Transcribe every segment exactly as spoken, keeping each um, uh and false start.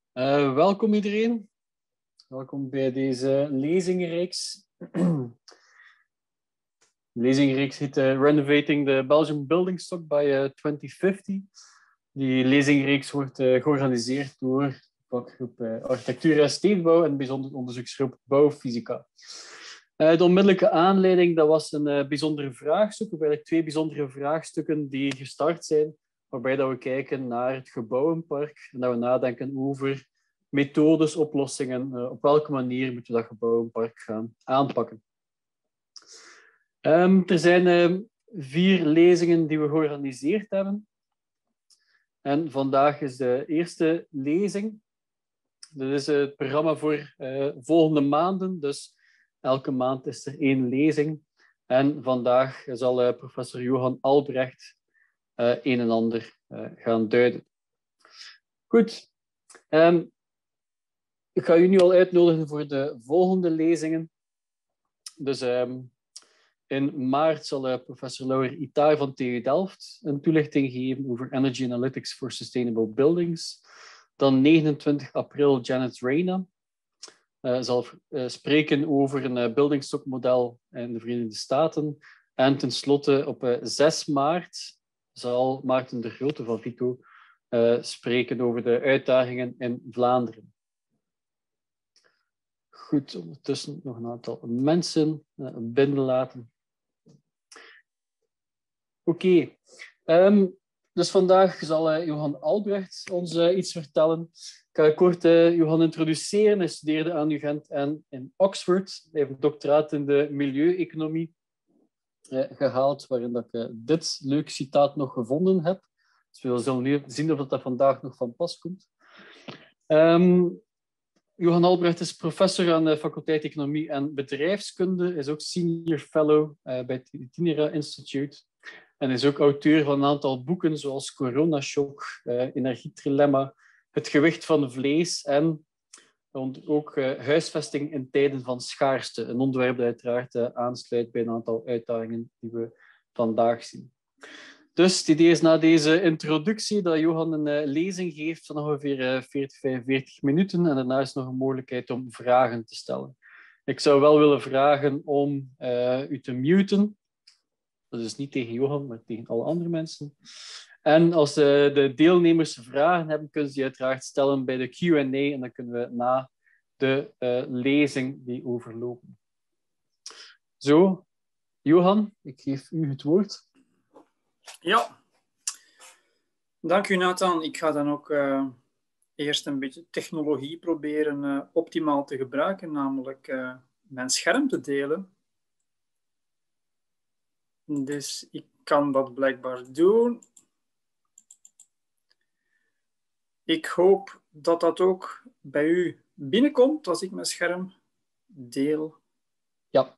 Uh, welkom iedereen. Welkom bij deze lezingenreeks. De lezingenreeks heet uh, Renovating the Belgian Building Stock by uh, twintig vijftig. Die lezingenreeks wordt uh, georganiseerd door de vakgroep uh, Architectuur en Stedenbouw en bijzonder onderzoeksgroep Bouwfysica. Uh, de onmiddellijke aanleiding dat was een uh, bijzondere vraagstuk, of eigenlijk twee bijzondere vraagstukken die gestart zijn, waarbij dat we kijken naar het gebouwenpark en dat we nadenken over methodes, oplossingen, uh, op welke manier moeten we dat gebouwenpark gaan aanpakken. Um, er zijn uh, vier lezingen die we georganiseerd hebben. En vandaag is de eerste lezing. Dit is het programma voor uh, volgende maanden, dus elke maand is er één lezing. En vandaag zal uh, professor Johan Albrecht uh, een en ander uh, gaan duiden. Goed. Um, ik ga u nu al uitnodigen voor de volgende lezingen. Dus um, in maart zal uh, professor Laura Itaar van T U Delft een toelichting geven over Energy Analytics for Sustainable Buildings. Dan negenentwintig april Janet Reyna uh, zal uh, spreken over een uh, buildingstockmodel in de Verenigde Staten. En tenslotte op uh, zes maart zal Maarten de Grote van Vito uh, spreken over de uitdagingen in Vlaanderen. Goed, ondertussen nog een aantal mensen uh, binnenlaten. Oké, okay. um, dus vandaag zal uh, Johan Albrecht ons uh, iets vertellen. Ik ga kort uh, Johan introduceren. Hij studeerde aan U Gent en in Oxford. Hij heeft een doctoraat in de milieueconomie uh, gehaald, waarin dat ik uh, dit leuk citaat nog gevonden heb. Dus we zullen nu zien of dat vandaag nog van pas komt. Um, Johan Albrecht is professor aan de faculteit Economie en Bedrijfskunde. Hij is ook senior fellow uh, bij het Itinera Institute. En is ook auteur van een aantal boeken zoals Coronashock, uh, Energietrilemma, Het gewicht van vlees en ook uh, huisvesting in tijden van schaarste. Een onderwerp dat uiteraard uh, aansluit bij een aantal uitdagingen die we vandaag zien. Dus het idee is na deze introductie dat Johan een uh, lezing geeft van ongeveer uh, veertig, vijfenveertig minuten en daarna is nog een mogelijkheid om vragen te stellen. Ik zou wel willen vragen om uh, u te muten. Dat is niet tegen Johan, maar tegen alle andere mensen. En als uh, de deelnemers vragen hebben, kunnen ze die uiteraard stellen bij de Q en A en dan kunnen we na de uh, lezing die overlopen. Zo, Johan, ik geef u het woord. Ja, dank u Nathan. Ik ga dan ook uh, eerst een beetje technologie proberen uh, optimaal te gebruiken, namelijk uh, mijn scherm te delen. Dus ik kan dat blijkbaar doen. Ik hoop dat dat ook bij u binnenkomt als ik mijn scherm deel. Ja.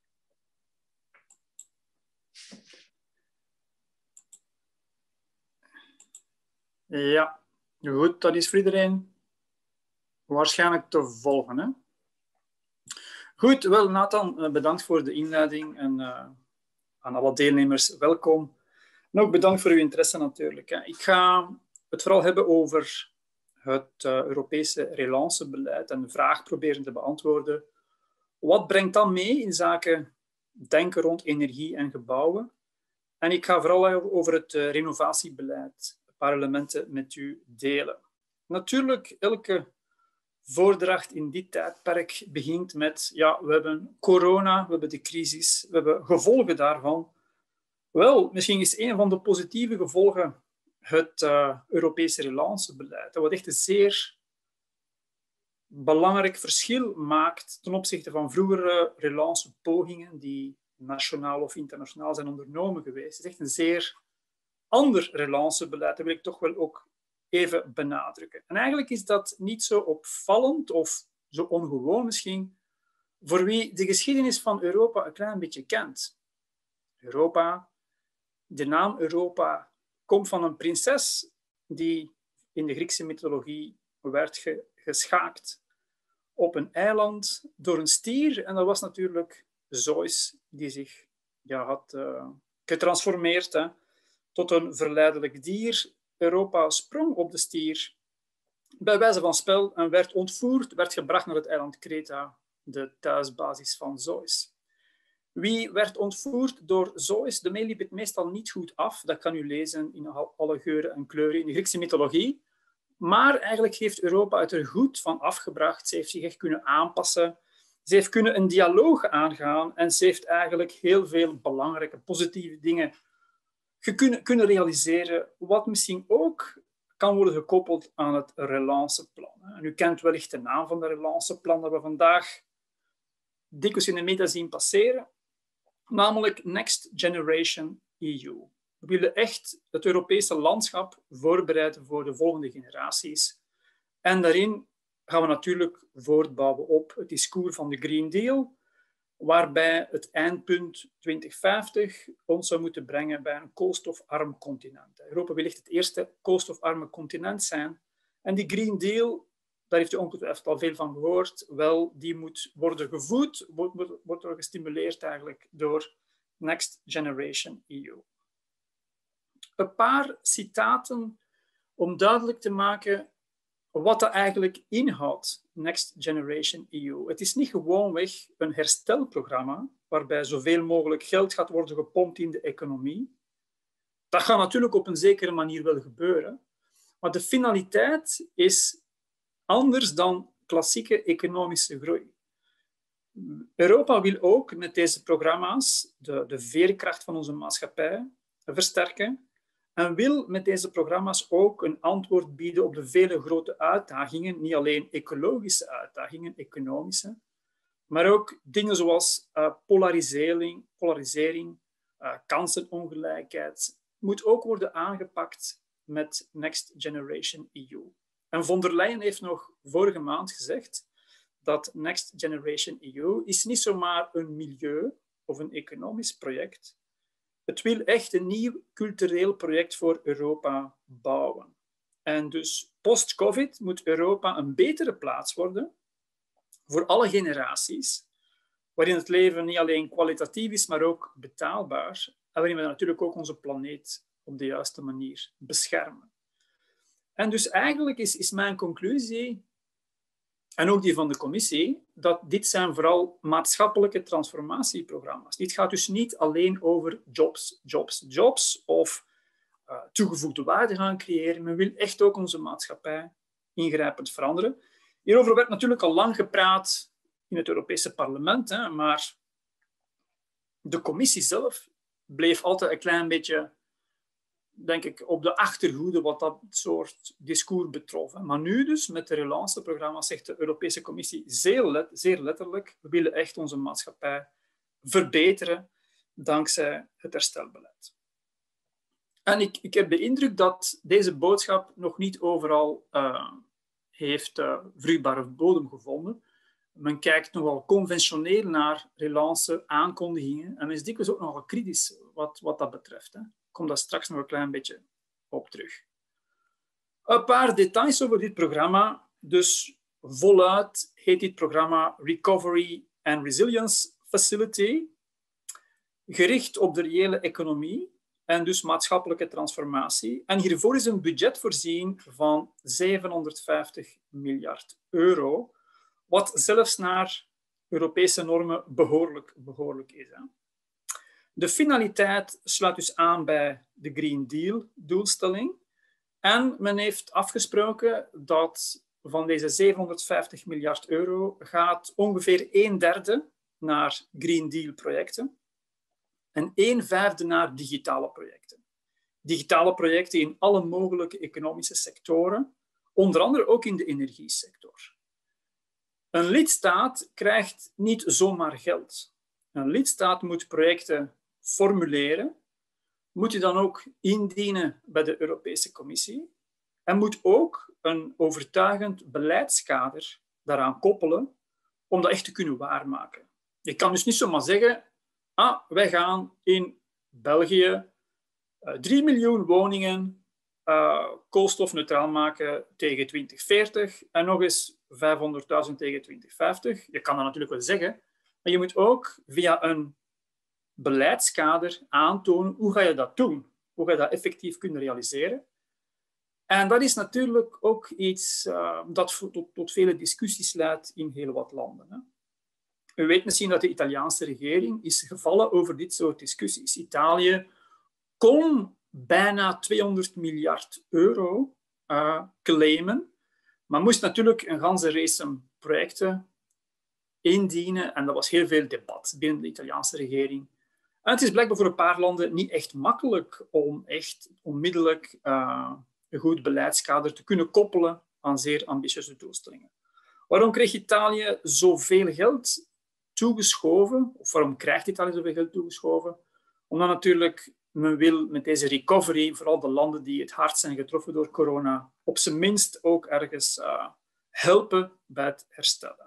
Ja, goed, dat is voor iedereen waarschijnlijk te volgen. Hè? Goed, wel Nathan, bedankt voor de inleiding en uh, aan alle deelnemers welkom. En ook bedankt voor uw interesse natuurlijk. Hè. Ik ga het vooral hebben over het uh, Europese relancebeleid en de vraag proberen te beantwoorden. Wat brengt dat mee in zaken denken rond energie en gebouwen? En ik ga vooral over het uh, renovatiebeleid een paar elementen met u delen. Natuurlijk, elke voordracht in dit tijdperk begint met, ja, we hebben corona, we hebben de crisis, we hebben gevolgen daarvan. Wel, misschien is een van de positieve gevolgen het uh, Europese relancebeleid, dat wat echt een zeer belangrijk verschil maakt ten opzichte van vroegere relancepogingen die nationaal of internationaal zijn ondernomen geweest. Het is echt een zeer ander relancebeleid, dat wil ik toch wel ook even benadrukken. En eigenlijk is dat niet zo opvallend of zo ongewoon misschien voor wie de geschiedenis van Europa een klein beetje kent. Europa, de naam Europa, komt van een prinses die in de Griekse mythologie werd ge- geschaakt op een eiland door een stier. En dat was natuurlijk Zeus, die zich ja, had uh, getransformeerd hè, tot een verleidelijk dier. Europa sprong op de stier bij wijze van spel en werd ontvoerd, werd gebracht naar het eiland Kreta, de thuisbasis van Zeus. Wie werd ontvoerd door Zeus? De mail liep het meestal niet goed af. Dat kan u lezen in alle geuren en kleuren in de Griekse mythologie. Maar eigenlijk heeft Europa het er goed van afgebracht. Ze heeft zich echt kunnen aanpassen. Ze heeft kunnen een dialoog aangaan en ze heeft eigenlijk heel veel belangrijke, positieve dingen kunnen, kunnen realiseren, wat misschien ook kan worden gekoppeld aan het relanceplan. En u kent wellicht de naam van het relanceplan dat we vandaag dikwijls in de media zien passeren, namelijk Next Generation E U. We willen echt het Europese landschap voorbereiden voor de volgende generaties. En daarin gaan we natuurlijk voortbouwen op het discours van de Green Deal, waarbij het eindpunt twintig vijftig ons zou moeten brengen bij een koolstofarm continent. Europa wil echt het eerste koolstofarme continent zijn. En die Green Deal, daar heeft u ongetwijfeld al veel van gehoord, wel, die moet worden gevoed, wordt, wordt er gestimuleerd eigenlijk door Next Generation E U. Een paar citaten om duidelijk te maken wat dat eigenlijk inhoudt, Next Generation E U. Het is niet gewoonweg een herstelprogramma waarbij zoveel mogelijk geld gaat worden gepompt in de economie. Dat gaat natuurlijk op een zekere manier wel gebeuren, maar de finaliteit is anders dan klassieke economische groei. Europa wil ook met deze programma's de, de veerkracht van onze maatschappij versterken en wil met deze programma's ook een antwoord bieden op de vele grote uitdagingen, niet alleen ecologische uitdagingen, economische, maar ook dingen zoals uh, polarisering, polarisering uh, kansenongelijkheid, moet ook worden aangepakt met Next Generation E U. En von der Leyen heeft nog vorige maand gezegd dat Next Generation E U is niet zomaar een milieu of een economisch project. Het wil echt een nieuw cultureel project voor Europa bouwen. En dus post-COVID moet Europa een betere plaats worden voor alle generaties, waarin het leven niet alleen kwalitatief is, maar ook betaalbaar. En waarin we natuurlijk ook onze planeet op de juiste manier beschermen. En dus eigenlijk is, is mijn conclusie, en ook die van de commissie, dat dit zijn vooral maatschappelijke transformatieprogramma's. Dit gaat dus niet alleen over jobs, jobs, jobs of uh, toegevoegde waarde gaan creëren. Men wil echt ook onze maatschappij ingrijpend veranderen. Hierover werd natuurlijk al lang gepraat in het Europese parlement, hè, maar de commissie zelf bleef altijd een klein beetje, denk ik, op de achterhoede wat dat soort discours betrof. Maar nu dus, met de relanceprogramma, zegt de Europese Commissie zeer, let, zeer letterlijk, we willen echt onze maatschappij verbeteren dankzij het herstelbeleid. En ik, ik heb de indruk dat deze boodschap nog niet overal uh, heeft uh, vruchtbare bodem gevonden. Men kijkt nogal conventioneel naar relance aankondigingen en men is dikwijls ook nogal kritisch wat, wat dat betreft. Hè. Ik kom daar straks nog een klein beetje op terug. Een paar details over dit programma. Dus voluit heet dit programma Recovery and Resilience Facility, gericht op de reële economie en dus maatschappelijke transformatie. En hiervoor is een budget voorzien van zevenhonderdvijftig miljard euro, wat zelfs naar Europese normen behoorlijk, behoorlijk is. Hè. De finaliteit sluit dus aan bij de Green Deal-doelstelling. En men heeft afgesproken dat van deze zevenhonderdvijftig miljard euro gaat ongeveer een derde naar Green Deal-projecten en een vijfde naar digitale projecten. Digitale projecten in alle mogelijke economische sectoren, onder andere ook in de energiesector. Een lidstaat krijgt niet zomaar geld. Een lidstaat moet projecten formuleren, moet je dan ook indienen bij de Europese Commissie en moet ook een overtuigend beleidskader daaraan koppelen om dat echt te kunnen waarmaken. Je kan dus niet zomaar zeggen, ah, wij gaan in België uh, drie miljoen woningen uh, koolstofneutraal maken tegen twintig veertig en nog eens vijfhonderdduizend tegen twintig vijftig. Je kan dat natuurlijk wel zeggen, maar je moet ook via een beleidskader aantonen hoe ga je dat doen, hoe ga je dat effectief kunnen realiseren. En dat is natuurlijk ook iets uh, dat tot, tot vele discussies leidt in heel wat landen. Hè. U weet misschien dat de Italiaanse regering is gevallen over dit soort discussies. Italië kon bijna tweehonderd miljard euro uh, claimen, maar moest natuurlijk een ganse race projecten indienen en dat was heel veel debat binnen de Italiaanse regering. En het is blijkbaar voor een paar landen niet echt makkelijk om echt onmiddellijk uh, een goed beleidskader te kunnen koppelen aan zeer ambitieuze doelstellingen. Waarom kreeg Italië zoveel geld toegeschoven? Of waarom krijgt Italië zoveel geld toegeschoven? Omdat natuurlijk men wil met deze recovery, vooral de landen die het hardst zijn getroffen door corona, op zijn minst ook ergens uh, helpen bij het herstellen.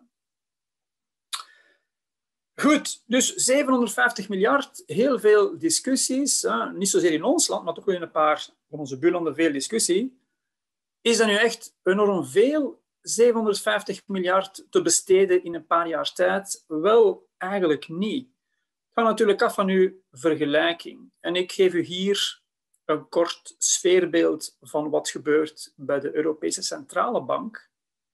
Goed, dus zevenhonderdvijftig miljard, heel veel discussies. Hè? Niet zozeer in ons land, maar toch wel in een paar van onze buurlanden veel discussie. Is dat nu echt enorm veel, zevenhonderdvijftig miljard te besteden in een paar jaar tijd? Wel, eigenlijk niet. Het gaat natuurlijk af van uw vergelijking. En ik geef u hier een kort sfeerbeeld van wat gebeurt bij de Europese Centrale Bank.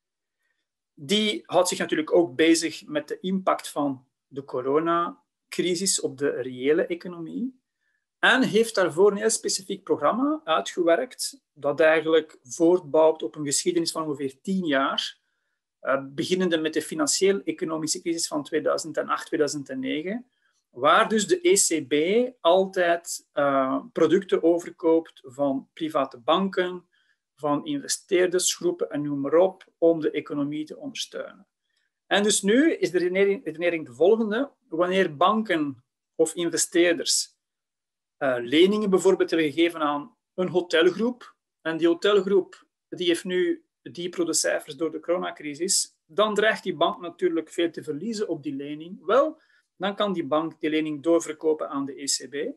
Die houdt zich natuurlijk ook bezig met de impact van de coronacrisis op de reële economie en heeft daarvoor een heel specifiek programma uitgewerkt dat eigenlijk voortbouwt op een geschiedenis van ongeveer tien jaar, uh, beginnende met de financieel-economische crisis van tweeduizend acht tweeduizend negen, waar dus de E C B altijd uh, producten overkoopt van private banken, van investeerdersgroepen en noem maar op, om de economie te ondersteunen. En dus nu is de redenering de volgende. Wanneer banken of investeerders uh, leningen bijvoorbeeld hebben gegeven aan een hotelgroep, en die hotelgroep die heeft nu diepere cijfers door de coronacrisis, dan dreigt die bank natuurlijk veel te verliezen op die lening. Wel, dan kan die bank die lening doorverkopen aan de E C B.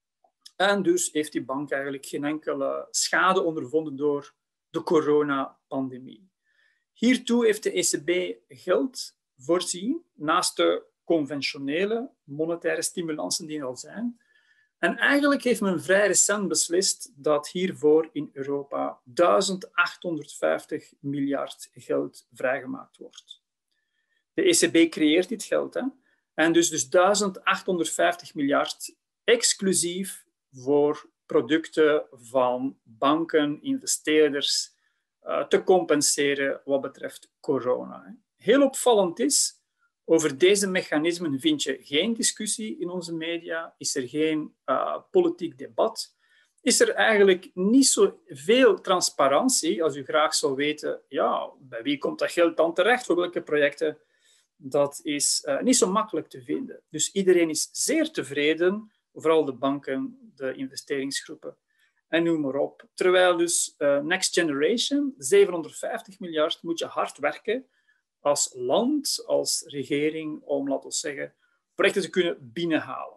En dus heeft die bank eigenlijk geen enkele schade ondervonden door de coronapandemie. Hiertoe heeft de E C B geld voorzien, naast de conventionele monetaire stimulansen die er al zijn. En eigenlijk heeft men vrij recent beslist dat hiervoor in Europa duizendachthonderdvijftig miljard geld vrijgemaakt wordt. De E C B creëert dit geld, hè? En dus, dus duizendachthonderdvijftig miljard exclusief voor producten van banken, investeerders, uh, te compenseren wat betreft corona. Heel opvallend is, over deze mechanismen vind je geen discussie in onze media, is er geen uh, politiek debat, is er eigenlijk niet zoveel transparantie, als u graag zou weten, ja, bij wie komt dat geld dan terecht, voor welke projecten, dat is uh, niet zo makkelijk te vinden. Dus iedereen is zeer tevreden, vooral de banken, de investeringsgroepen en noem maar op. Terwijl dus uh, Next Generation, zevenhonderdvijftig miljard, moet je hard werken als land, als regering, om, laten we zeggen, projecten te kunnen binnenhalen.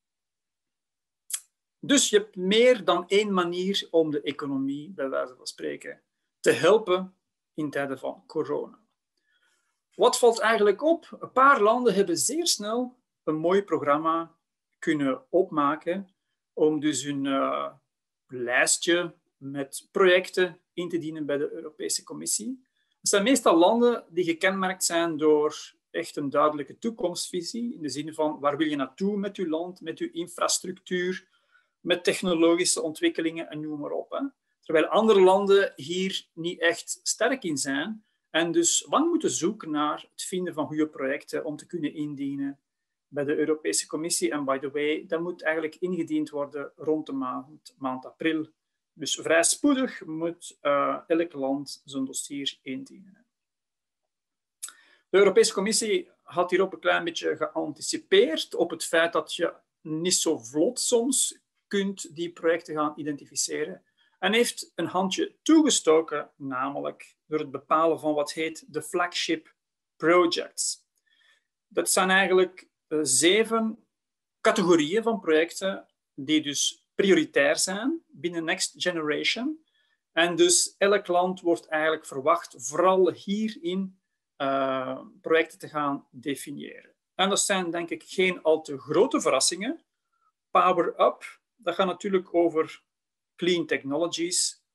Dus je hebt meer dan één manier om de economie, bij wijze van spreken, te helpen in tijden van corona. Wat valt eigenlijk op? Een paar landen hebben zeer snel een mooi programma kunnen opmaken om dus hun uh, lijstje met projecten in te dienen bij de Europese Commissie. Het zijn meestal landen die gekenmerkt zijn door echt een duidelijke toekomstvisie, in de zin van waar wil je naartoe met je land, met je infrastructuur, met technologische ontwikkelingen en noem maar op. Hè. Terwijl andere landen hier niet echt sterk in zijn en dus lang moeten zoeken naar het vinden van goede projecten om te kunnen indienen bij de Europese Commissie. En by the way, dat moet eigenlijk ingediend worden rond de maand, maand april. Dus vrij spoedig moet uh, elk land zijn dossier indienen. De Europese Commissie had hierop een klein beetje geanticipeerd op het feit dat je niet zo vlot soms kunt die projecten gaan identificeren. En heeft een handje toegestoken, namelijk door het bepalen van wat heet de flagship projects. Dat zijn eigenlijk uh, zeven categorieën van projecten die dus prioritair zijn binnen Next Generation. En dus elk land wordt eigenlijk verwacht vooral hierin uh, projecten te gaan definiëren. En dat zijn denk ik geen al te grote verrassingen. Power Up, dat gaat natuurlijk over clean technologies.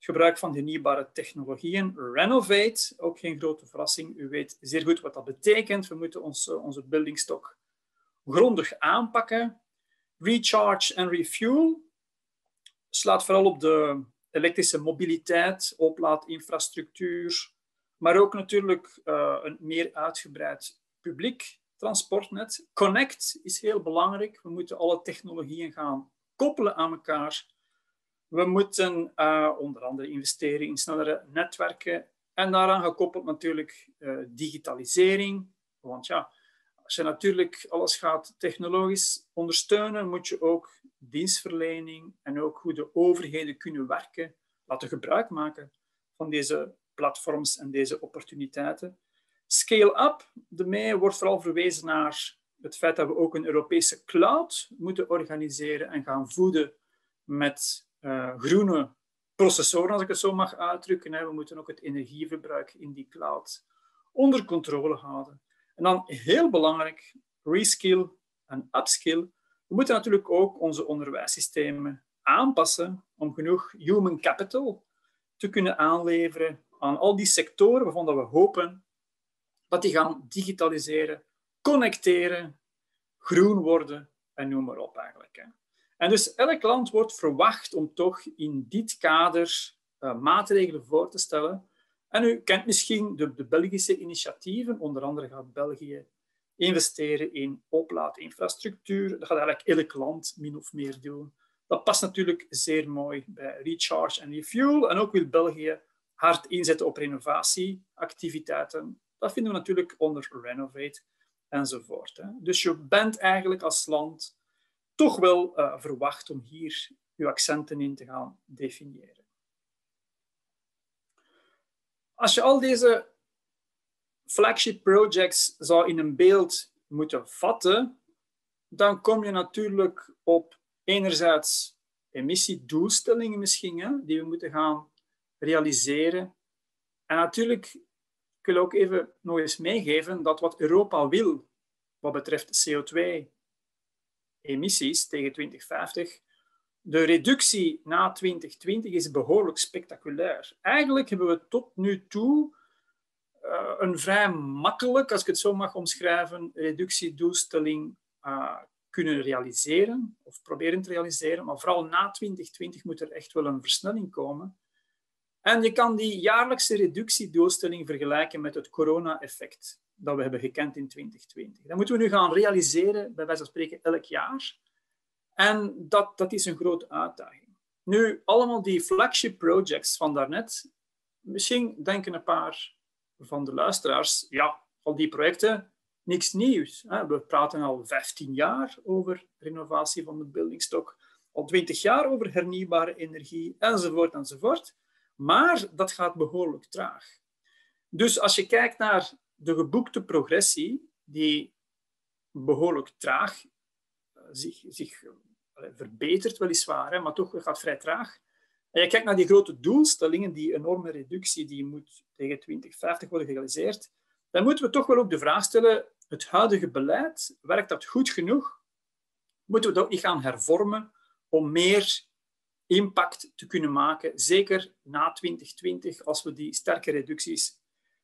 gebruik van hernieuwbare technologieën. Renovate, ook geen grote verrassing. U weet zeer goed wat dat betekent. We moeten ons, onze buildingstock grondig aanpakken. Recharge en refuel slaat vooral op de elektrische mobiliteit, oplaadinfrastructuur, maar ook natuurlijk uh, een meer uitgebreid publiek transportnet. Connect is heel belangrijk. We moeten alle technologieën gaan koppelen aan elkaar. We moeten uh, onder andere investeren in snellere netwerken en daaraan gekoppeld natuurlijk uh, digitalisering. Want ja, als je natuurlijk alles gaat technologisch ondersteunen, moet je ook dienstverlening en ook hoe de overheden kunnen werken, laten gebruik maken van deze platforms en deze opportuniteiten. Scale-up, daarmee wordt vooral verwezen naar het feit dat we ook een Europese cloud moeten organiseren en gaan voeden met uh, groene processoren, als ik het zo mag uitdrukken. We moeten ook het energieverbruik in die cloud onder controle houden. En dan heel belangrijk, reskill en upskill. We moeten natuurlijk ook onze onderwijssystemen aanpassen om genoeg human capital te kunnen aanleveren aan al die sectoren waarvan we hopen dat die gaan digitaliseren, connecteren, groen worden en noem maar op eigenlijk. En dus elk land wordt verwacht om toch in dit kader uh, maatregelen voor te stellen. En u kent misschien de, de Belgische initiatieven. Onder andere gaat België investeren in oplaadinfrastructuur. Dat gaat eigenlijk elk land min of meer doen. Dat past natuurlijk zeer mooi bij recharge en refuel. En ook wil België hard inzetten op renovatieactiviteiten. Dat vinden we natuurlijk onder Renovate enzovoort. Hè. Dus je bent eigenlijk als land toch wel uh, verwacht om hier je accenten in te gaan definiëren. Als je al deze flagship projects zou in een beeld moeten vatten, dan kom je natuurlijk op enerzijds emissiedoelstellingen misschien, hè, die we moeten gaan realiseren. En natuurlijk, ik wil ook even nog eens meegeven dat wat Europa wil wat betreft C O twee emissies tegen twintig vijftig, de reductie na twintig twintig is behoorlijk spectaculair. Eigenlijk hebben we tot nu toe uh, een vrij makkelijk, als ik het zo mag omschrijven, reductiedoelstelling uh, kunnen realiseren, of proberen te realiseren. Maar vooral na twintig twintig moet er echt wel een versnelling komen. En je kan die jaarlijkse reductiedoelstelling vergelijken met het corona-effect dat we hebben gekend in twintig twintig. Dat moeten we nu gaan realiseren, bij wijze van spreken, elk jaar. En dat, dat is een grote uitdaging. Nu, allemaal die flagship projects van daarnet, misschien denken een paar van de luisteraars, ja, al die projecten, niks nieuws. We praten al vijftien jaar over renovatie van de buildingstock, al twintig jaar over hernieuwbare energie, enzovoort, enzovoort. Maar dat gaat behoorlijk traag. Dus als je kijkt naar de geboekte progressie, die behoorlijk traag zich, zich verbetert weliswaar, hè, maar toch gaat vrij traag. En je kijkt naar die grote doelstellingen, die enorme reductie die moet tegen twintig vijftig worden gerealiseerd, dan moeten we toch wel ook de vraag stellen, het huidige beleid, werkt dat goed genoeg? Moeten we dat ook niet gaan hervormen om meer impact te kunnen maken, zeker na twintig twintig, als we die sterke reducties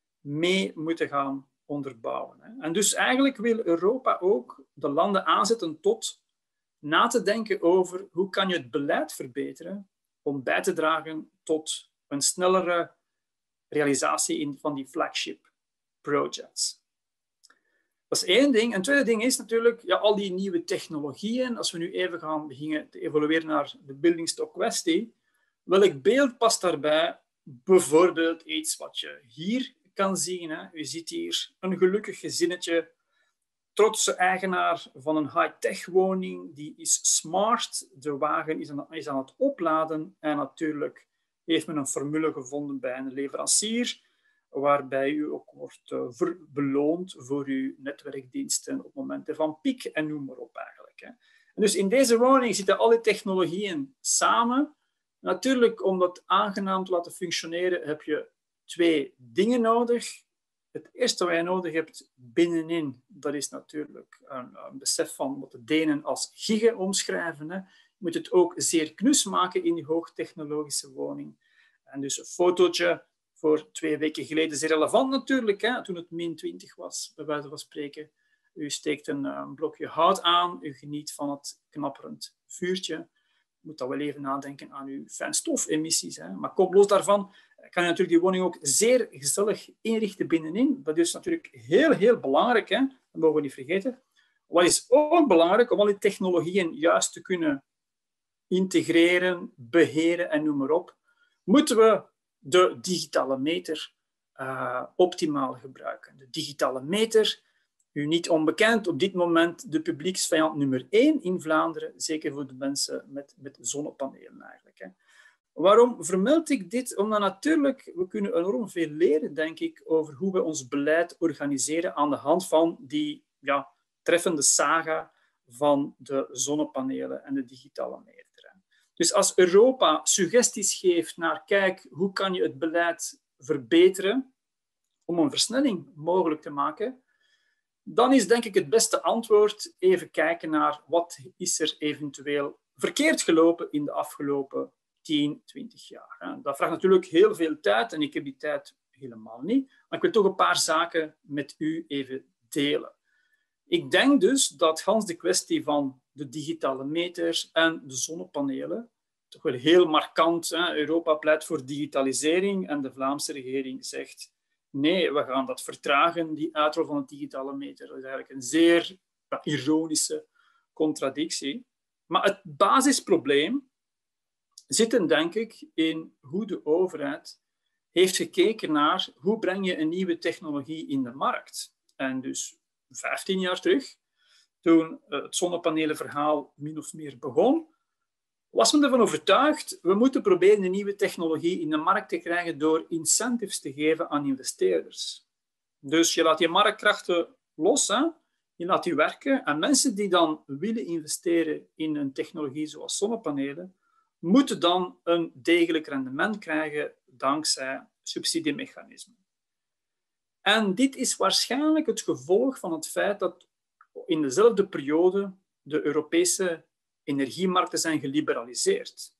mee moeten gaan onderbouwen. En dus eigenlijk wil Europa ook de landen aanzetten tot na te denken over hoe kan je het beleid verbeteren om bij te dragen tot een snellere realisatie van die flagship projects. Dat is één ding. Een tweede ding is natuurlijk ja, al die nieuwe technologieën. Als we nu even gaan beginnen te evolueren naar de buildingstock kwestie, welk beeld past daarbij? Bijvoorbeeld iets wat je hier kan zien. Hè. U ziet hier een gelukkig gezinnetje, trotse eigenaar van een high-tech woning, die is smart. De wagen is aan, is aan het opladen en natuurlijk heeft men een formule gevonden bij een leverancier waarbij u ook wordt uh, beloond voor uw netwerkdiensten op momenten van piek en noem maar op eigenlijk. Hè. En dus in deze woning zitten alle technologieën samen. Natuurlijk, om dat aangenaam te laten functioneren, heb je twee dingen nodig. Het eerste wat je nodig hebt binnenin, dat is natuurlijk een, een besef van wat de Denen als giga omschrijven. Hè. Je moet het ook zeer knus maken in die hoogtechnologische woning. En dus een fotootje voor twee weken geleden is relevant natuurlijk, hè, toen het min twintig was, bij wijze van spreken. U steekt een, een blokje hout aan, u geniet van het knapperend vuurtje. U moet dan wel even nadenken aan uw fijnstofemissies. Hè. Maar kom los daarvan, kan je natuurlijk die woning ook zeer gezellig inrichten binnenin. Dat is natuurlijk heel, heel belangrijk, hè. Dat mogen we niet vergeten. Wat is ook belangrijk om al die technologieën juist te kunnen integreren, beheren en noem maar op, moeten we de digitale meter uh, optimaal gebruiken. De digitale meter, u niet onbekend, op dit moment de publieksvijand nummer één in Vlaanderen, zeker voor de mensen met, met zonnepanelen eigenlijk. Hè. Waarom vermeld ik dit? Omdat natuurlijk, we kunnen enorm veel leren, denk ik, over hoe we ons beleid organiseren aan de hand van die ja, treffende saga van de zonnepanelen en de digitale meter. Dus als Europa suggesties geeft naar, kijk, hoe kan je het beleid verbeteren om een versnelling mogelijk te maken, dan is denk ik het beste antwoord even kijken naar wat is er eventueel verkeerd gelopen in de afgelopen tien, twintig jaar. Dat vraagt natuurlijk heel veel tijd en ik heb die tijd helemaal niet. Maar ik wil toch een paar zaken met u even delen. Ik denk dus dat gans de kwestie van de digitale meters en de zonnepanelen toch wel heel markant. Hè? Europa pleit voor digitalisering en de Vlaamse regering zegt nee, we gaan dat vertragen, die uitrol van de digitale meter. Dat is eigenlijk een zeer ja, ironische contradictie. Maar het basisprobleem zit hem, denk ik, in hoe de overheid heeft gekeken naar hoe breng je een nieuwe technologie in de markt. En dus vijftien jaar terug, toen het zonnepanelenverhaal min of meer begon, was men ervan overtuigd, we moeten proberen een nieuwe technologie in de markt te krijgen door incentives te geven aan investeerders. Dus je laat je marktkrachten los, hè? Je laat die werken. En mensen die dan willen investeren in een technologie zoals zonnepanelen, moeten dan een degelijk rendement krijgen dankzij subsidiemechanismen. En dit is waarschijnlijk het gevolg van het feit dat in dezelfde periode de Europese energiemarkten zijn geliberaliseerd.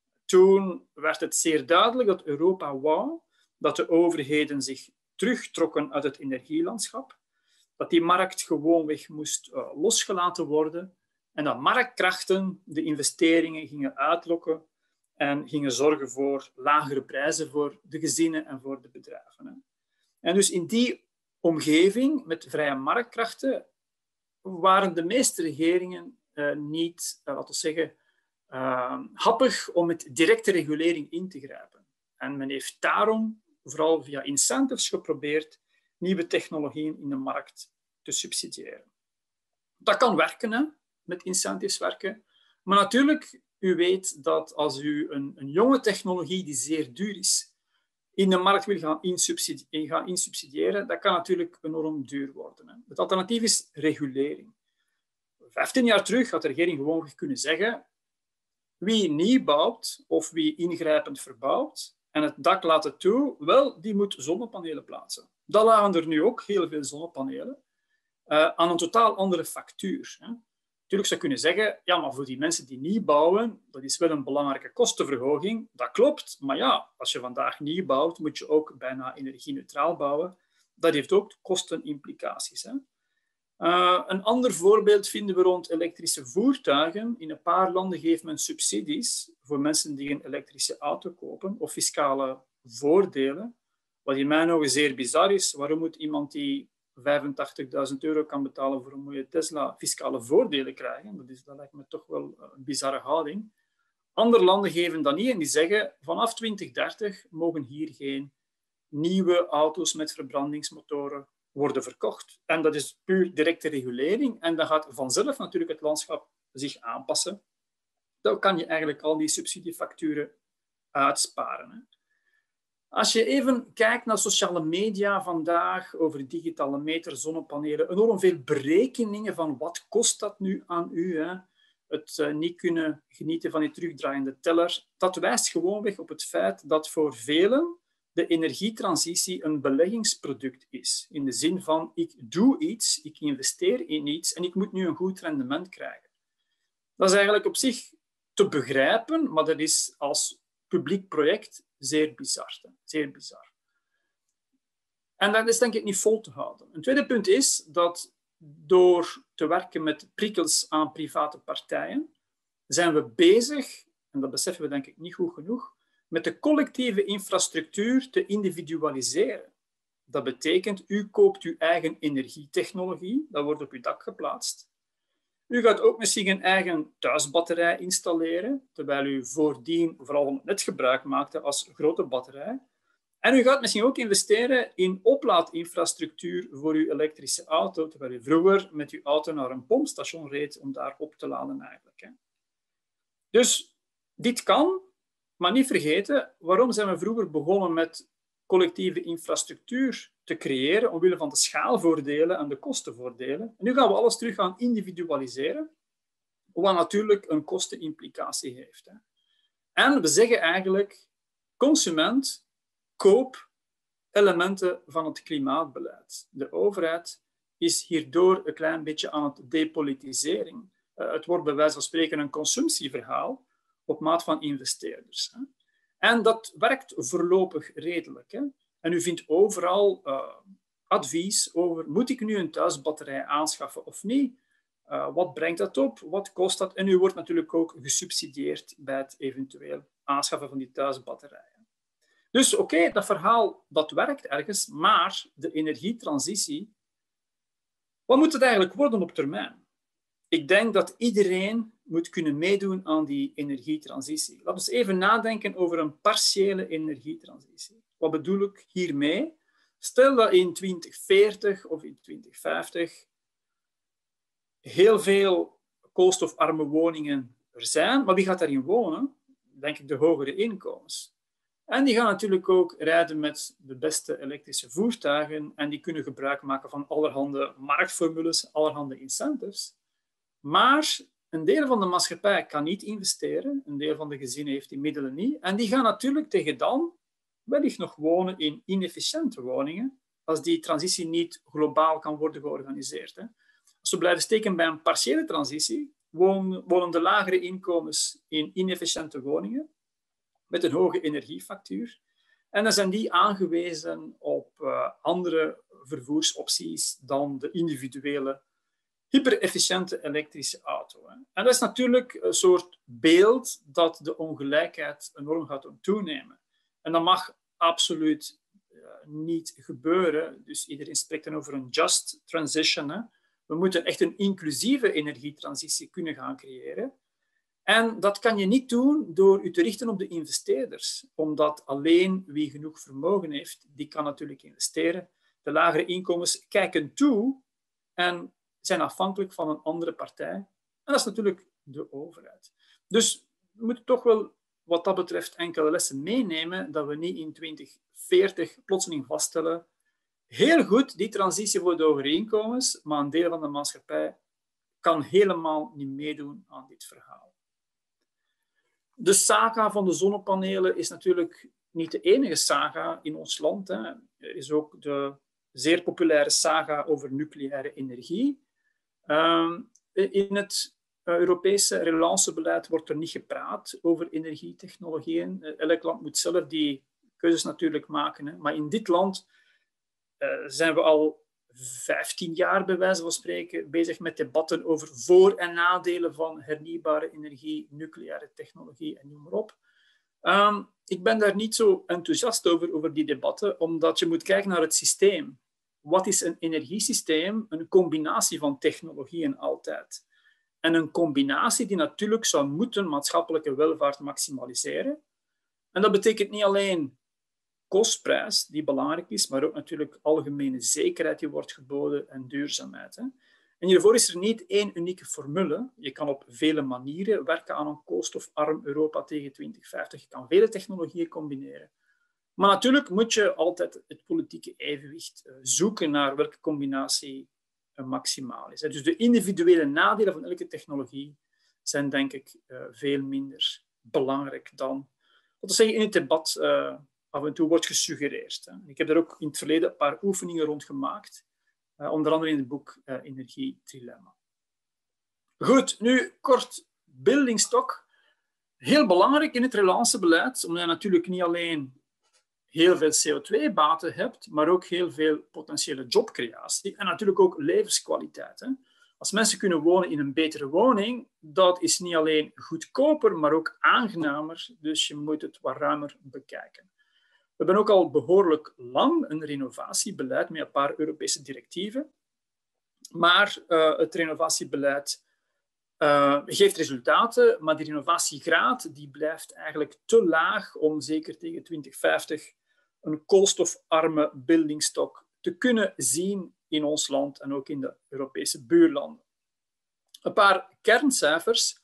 Toen werd het zeer duidelijk dat Europa wou dat de overheden zich terugtrokken uit het energielandschap, dat die markt gewoonweg moest uh, losgelaten worden en dat marktkrachten de investeringen gingen uitlokken en gingen zorgen voor lagere prijzen voor de gezinnen en voor de bedrijven. Hè. En dus in die omgeving met vrije marktkrachten waren de meeste regeringen Uh, niet, uh, laten we zeggen, uh, happig om met directe regulering in te grijpen. En men heeft daarom vooral via incentives geprobeerd nieuwe technologieën in de markt te subsidiëren. Dat kan werken, hè, met incentives werken. Maar natuurlijk, u weet dat als u een, een jonge technologie die zeer duur is, in de markt wil gaan, insubsidie, gaan insubsidiëren, dat kan natuurlijk enorm duur worden. Hè. Het alternatief is regulering. Vijftien jaar terug had de regering gewoon kunnen zeggen, wie nieuw bouwt of wie ingrijpend verbouwt en het dak laat het toe, wel, die moet zonnepanelen plaatsen. Dan lagen er nu ook heel veel zonnepanelen uh, aan een totaal andere factuur. Hè. Natuurlijk zou je kunnen zeggen, ja, maar voor die mensen die nieuw bouwen, dat is wel een belangrijke kostenverhoging. Dat klopt, maar ja, als je vandaag nieuw bouwt, moet je ook bijna energie-neutraal bouwen. Dat heeft ook kostenimplicaties. Hè. Uh, een ander voorbeeld vinden we rond elektrische voertuigen. In een paar landen geeft men subsidies voor mensen die een elektrische auto kopen of fiscale voordelen. Wat in mijn ogen zeer bizar is. Waarom moet iemand die vijfentachtigduizend euro kan betalen voor een mooie Tesla fiscale voordelen krijgen? Dat, is, dat lijkt me toch wel een bizarre houding. Andere landen geven dat niet en die zeggen vanaf twintig dertig mogen hier geen nieuwe auto's met verbrandingsmotoren worden verkocht. En dat is puur directe regulering. En dan gaat vanzelf natuurlijk het landschap zich aanpassen. Dan kan je eigenlijk al die subsidiefacturen uitsparen. Hè. Als je even kijkt naar sociale media vandaag over digitale meter, zonnepanelen, enorm veel berekeningen van wat kost dat nu aan u. Hè. Het uh, niet kunnen genieten van die terugdraaiende teller. Dat wijst gewoonweg op het feit dat voor velen de energietransitie een beleggingsproduct is. In de zin van, ik doe iets, ik investeer in iets en ik moet nu een goed rendement krijgen. Dat is eigenlijk op zich te begrijpen, maar dat is als publiek project. Zeer bizar. Hè? Zeer bizar. En dat is denk ik niet vol te houden. Een tweede punt is dat door te werken met prikkels aan private partijen, zijn we bezig, en dat beseffen we denk ik niet goed genoeg, met de collectieve infrastructuur te individualiseren. Dat betekent, u koopt uw eigen energietechnologie, dat wordt op uw dak geplaatst. U gaat ook misschien een eigen thuisbatterij installeren, terwijl u voordien vooral van het net gebruik maakte als grote batterij. En u gaat misschien ook investeren in oplaadinfrastructuur voor uw elektrische auto, terwijl u vroeger met uw auto naar een pompstation reed om daar op te laden eigenlijk. Hè. Dus dit kan, maar niet vergeten, waarom zijn we vroeger begonnen met collectieve infrastructuur te creëren, omwille van de schaalvoordelen en de kostenvoordelen. En nu gaan we alles terug gaan individualiseren, wat natuurlijk een kostenimplicatie heeft. Hè. En we zeggen eigenlijk, consument, koop elementen van het klimaatbeleid. De overheid is hierdoor een klein beetje aan het depolitisering. Uh, het wordt bij wijze van spreken een consumptieverhaal op maat van investeerders. Hè. En dat werkt voorlopig redelijk. Hè. En u vindt overal uh, advies over, moet ik nu een thuisbatterij aanschaffen of niet? Uh, wat brengt dat op? Wat kost dat? En u wordt natuurlijk ook gesubsidieerd bij het eventueel aanschaffen van die thuisbatterijen. Dus oké, okay, dat verhaal dat werkt ergens, maar de energietransitie, wat moet het eigenlijk worden op termijn? Ik denk dat iedereen moet kunnen meedoen aan die energietransitie. Laten we eens even nadenken over een partiële energietransitie. Wat bedoel ik hiermee? Stel dat in twintig veertig of in twintig vijftig heel veel koolstofarme woningen er zijn, maar wie gaat daarin wonen? Denk ik de hogere inkomens. En die gaan natuurlijk ook rijden met de beste elektrische voertuigen en die kunnen gebruik maken van allerhande marktformules, allerhande incentives. Maar een deel van de maatschappij kan niet investeren, een deel van de gezinnen heeft die middelen niet. En die gaan natuurlijk tegen dan wellicht nog wonen in inefficiënte woningen, als die transitie niet globaal kan worden georganiseerd. Hè. Als we blijven steken bij een partiële transitie, wonen, wonen de lagere inkomens in inefficiënte woningen, met een hoge energiefactuur. En dan zijn die aangewezen op uh, andere vervoersopties dan de individuele hyperefficiënte elektrische auto. Hè. En dat is natuurlijk een soort beeld dat de ongelijkheid enorm gaat toenemen. En dat mag absoluut uh, niet gebeuren. Dus iedereen spreekt dan over een just transition. Hè. We moeten echt een inclusieve energietransitie kunnen gaan creëren. En dat kan je niet doen door je te richten op de investeerders, omdat alleen wie genoeg vermogen heeft, die kan natuurlijk investeren. De lagere inkomens kijken toe en zijn afhankelijk van een andere partij. En dat is natuurlijk de overheid. Dus we moeten toch wel wat dat betreft enkele lessen meenemen, dat we niet in twintig veertig plotseling vaststellen, heel goed, die transitie voor de hogere inkomens, maar een deel van de maatschappij kan helemaal niet meedoen aan dit verhaal. De saga van de zonnepanelen is natuurlijk niet de enige saga in ons land. Hè. Er is ook de zeer populaire saga over nucleaire energie. Uh, in het Europese relancebeleid wordt er niet gepraat over energietechnologieën. Elk land moet zelf die keuzes natuurlijk maken. Hè. Maar in dit land uh, zijn we al vijftien jaar, bij wijze van spreken, bezig met debatten over voor- en nadelen van hernieuwbare energie, nucleaire technologie en noem maar op. Um, ik ben daar niet zo enthousiast over, over die debatten, omdat je moet kijken naar het systeem. Wat is een energiesysteem? Een combinatie van technologieën altijd. En een combinatie die natuurlijk zou moeten maatschappelijke welvaart maximaliseren. En dat betekent niet alleen kostprijs, die belangrijk is, maar ook natuurlijk algemene zekerheid die wordt geboden en duurzaamheid. Hè. En hiervoor is er niet één unieke formule. Je kan op vele manieren werken aan een koolstofarm Europa tegen twintig vijftig. Je kan vele technologieën combineren. Maar natuurlijk moet je altijd het politieke evenwicht zoeken naar welke combinatie maximaal is. Dus de individuele nadelen van elke technologie zijn denk ik veel minder belangrijk dan, wat we zeggen, in het debat uh, af en toe wordt gesuggereerd. Hè. Ik heb daar ook in het verleden een paar oefeningen rond gemaakt, uh, onder andere in het boek uh, Energie Trilemma. Goed, nu kort building stock. Heel belangrijk in het relancebeleid, omdat je natuurlijk niet alleen heel veel C O twee baten hebt, maar ook heel veel potentiële jobcreatie en natuurlijk ook levenskwaliteit. Hè. Als mensen kunnen wonen in een betere woning, dat is niet alleen goedkoper, maar ook aangenamer. Dus je moet het wat ruimer bekijken. We hebben ook al behoorlijk lang een renovatiebeleid met een paar Europese directieven. Maar uh, het renovatiebeleid uh, geeft resultaten, maar die renovatiegraad die blijft eigenlijk te laag om zeker tegen twintig vijftig een koolstofarme buildingstock te kunnen zien in ons land en ook in de Europese buurlanden. Een paar kerncijfers.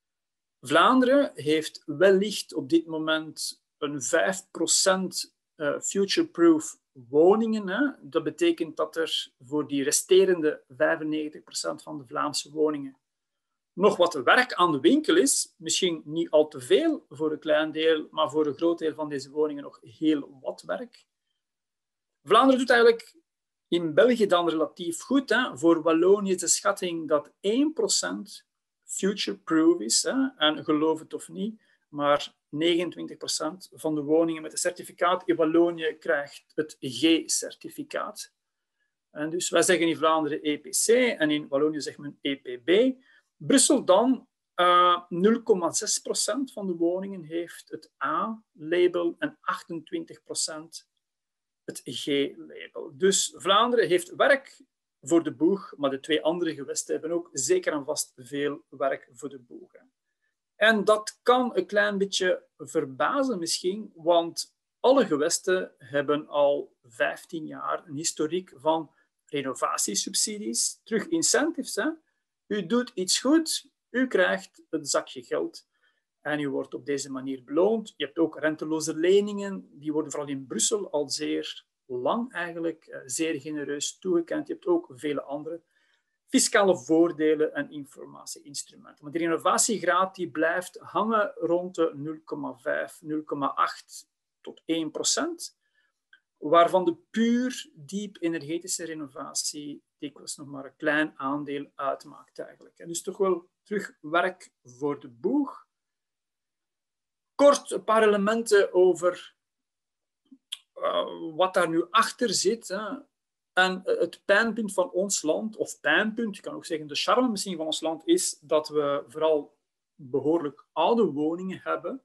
Vlaanderen heeft wellicht op dit moment een vijf procent uh, future-proof woningen. Hè. Dat betekent dat er voor die resterende vijfennegentig procent van de Vlaamse woningen nog wat werk aan de winkel is. Misschien niet al te veel voor een klein deel, maar voor een groot deel van deze woningen nog heel wat werk. Vlaanderen doet eigenlijk in België dan relatief goed. Hè. Voor Wallonië is de schatting dat één procent future-proof is. Hè. En geloof het of niet, maar negenentwintig procent van de woningen met een certificaat in Wallonië krijgt het G-certificaat. En dus wij zeggen in Vlaanderen E P C en in Wallonië zegt men E P B. Brussel dan, uh, nul komma zes procent van de woningen heeft het A-label en achtentwintig procent het G-label. Dus Vlaanderen heeft werk voor de boeg, maar de twee andere gewesten hebben ook zeker en vast veel werk voor de boeg. En dat kan een klein beetje verbazen misschien, want alle gewesten hebben al vijftien jaar een historiek van renovatiesubsidies, terug incentives. Hè? U doet iets goed, u krijgt een zakje geld en u wordt op deze manier beloond. Je hebt ook renteloze leningen, die worden vooral in Brussel al zeer lang eigenlijk zeer genereus toegekend. Je hebt ook vele andere fiscale voordelen en informatieinstrumenten. Maar de renovatiegraad die blijft hangen rond de nul komma vijf, nul komma acht tot één procent, waarvan de puur diep energetische renovatie dikwijls nog maar een klein aandeel uitmaakt eigenlijk. En dus toch wel terug werk voor de boeg. Kort een paar elementen over uh, wat daar nu achter zit. Hè. En het pijnpunt van ons land, of pijnpunt, je kan ook zeggen de charme misschien van ons land, is dat we vooral behoorlijk oude woningen hebben.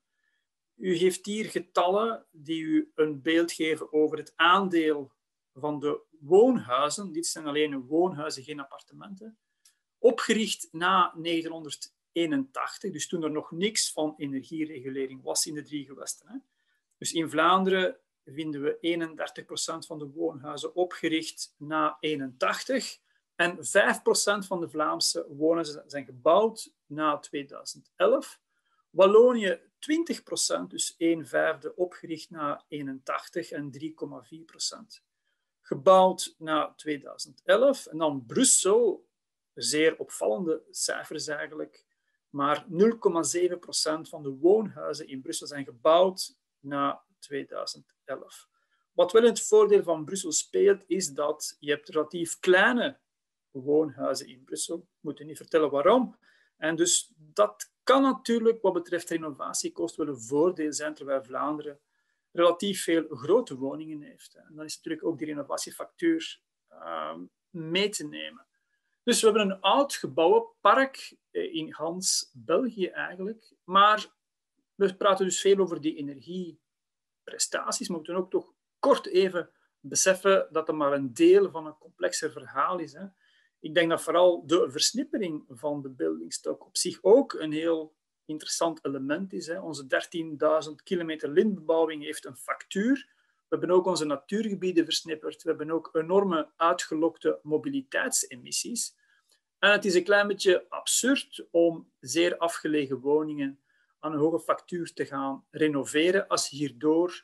U heeft hier getallen die u een beeld geven over het aandeel van de woonhuizen. Dit zijn alleen woonhuizen, geen appartementen. Opgericht na negentienhonderdeenentachtig, dus toen er nog niks van energieregulering was in de drie gewesten. Hè. Dus in Vlaanderen vinden we eenendertig procent van de woonhuizen opgericht na eenentachtig en vijf procent van de Vlaamse woonhuizen zijn gebouwd na tweeduizend elf. Wallonië twintig procent, dus een vijfde, opgericht na eenentachtig en drie komma vier procent gebouwd na tweeduizend elf. En dan Brussel, zeer opvallende cijfers eigenlijk, maar nul komma zeven procent van de woonhuizen in Brussel zijn gebouwd na tweeduizend elf. Wat wel in het voordeel van Brussel speelt, is dat je hebt relatief kleine woonhuizen in Brussel. Ik moet je niet vertellen waarom. En dus dat kan natuurlijk wat betreft renovatiekost wel een voordeel zijn, terwijl Vlaanderen relatief veel grote woningen heeft. En dan is natuurlijk ook die renovatiefactuur uh, mee te nemen. Dus we hebben een oud gebouwenpark in Gans België eigenlijk, maar we praten dus veel over die energieprestaties, maar we moeten ook toch kort even beseffen dat het maar een deel van een complexer verhaal is. Hè. Ik denk dat vooral de versnippering van de buildingstock op zich ook een heel interessant element is. Hè. Onze dertienduizend kilometer lintbebouwing heeft een factuur. We hebben ook onze natuurgebieden versnipperd. We hebben ook enorme uitgelokte mobiliteitsemissies. En het is een klein beetje absurd om zeer afgelegen woningen aan een hoge factuur te gaan renoveren als je hierdoor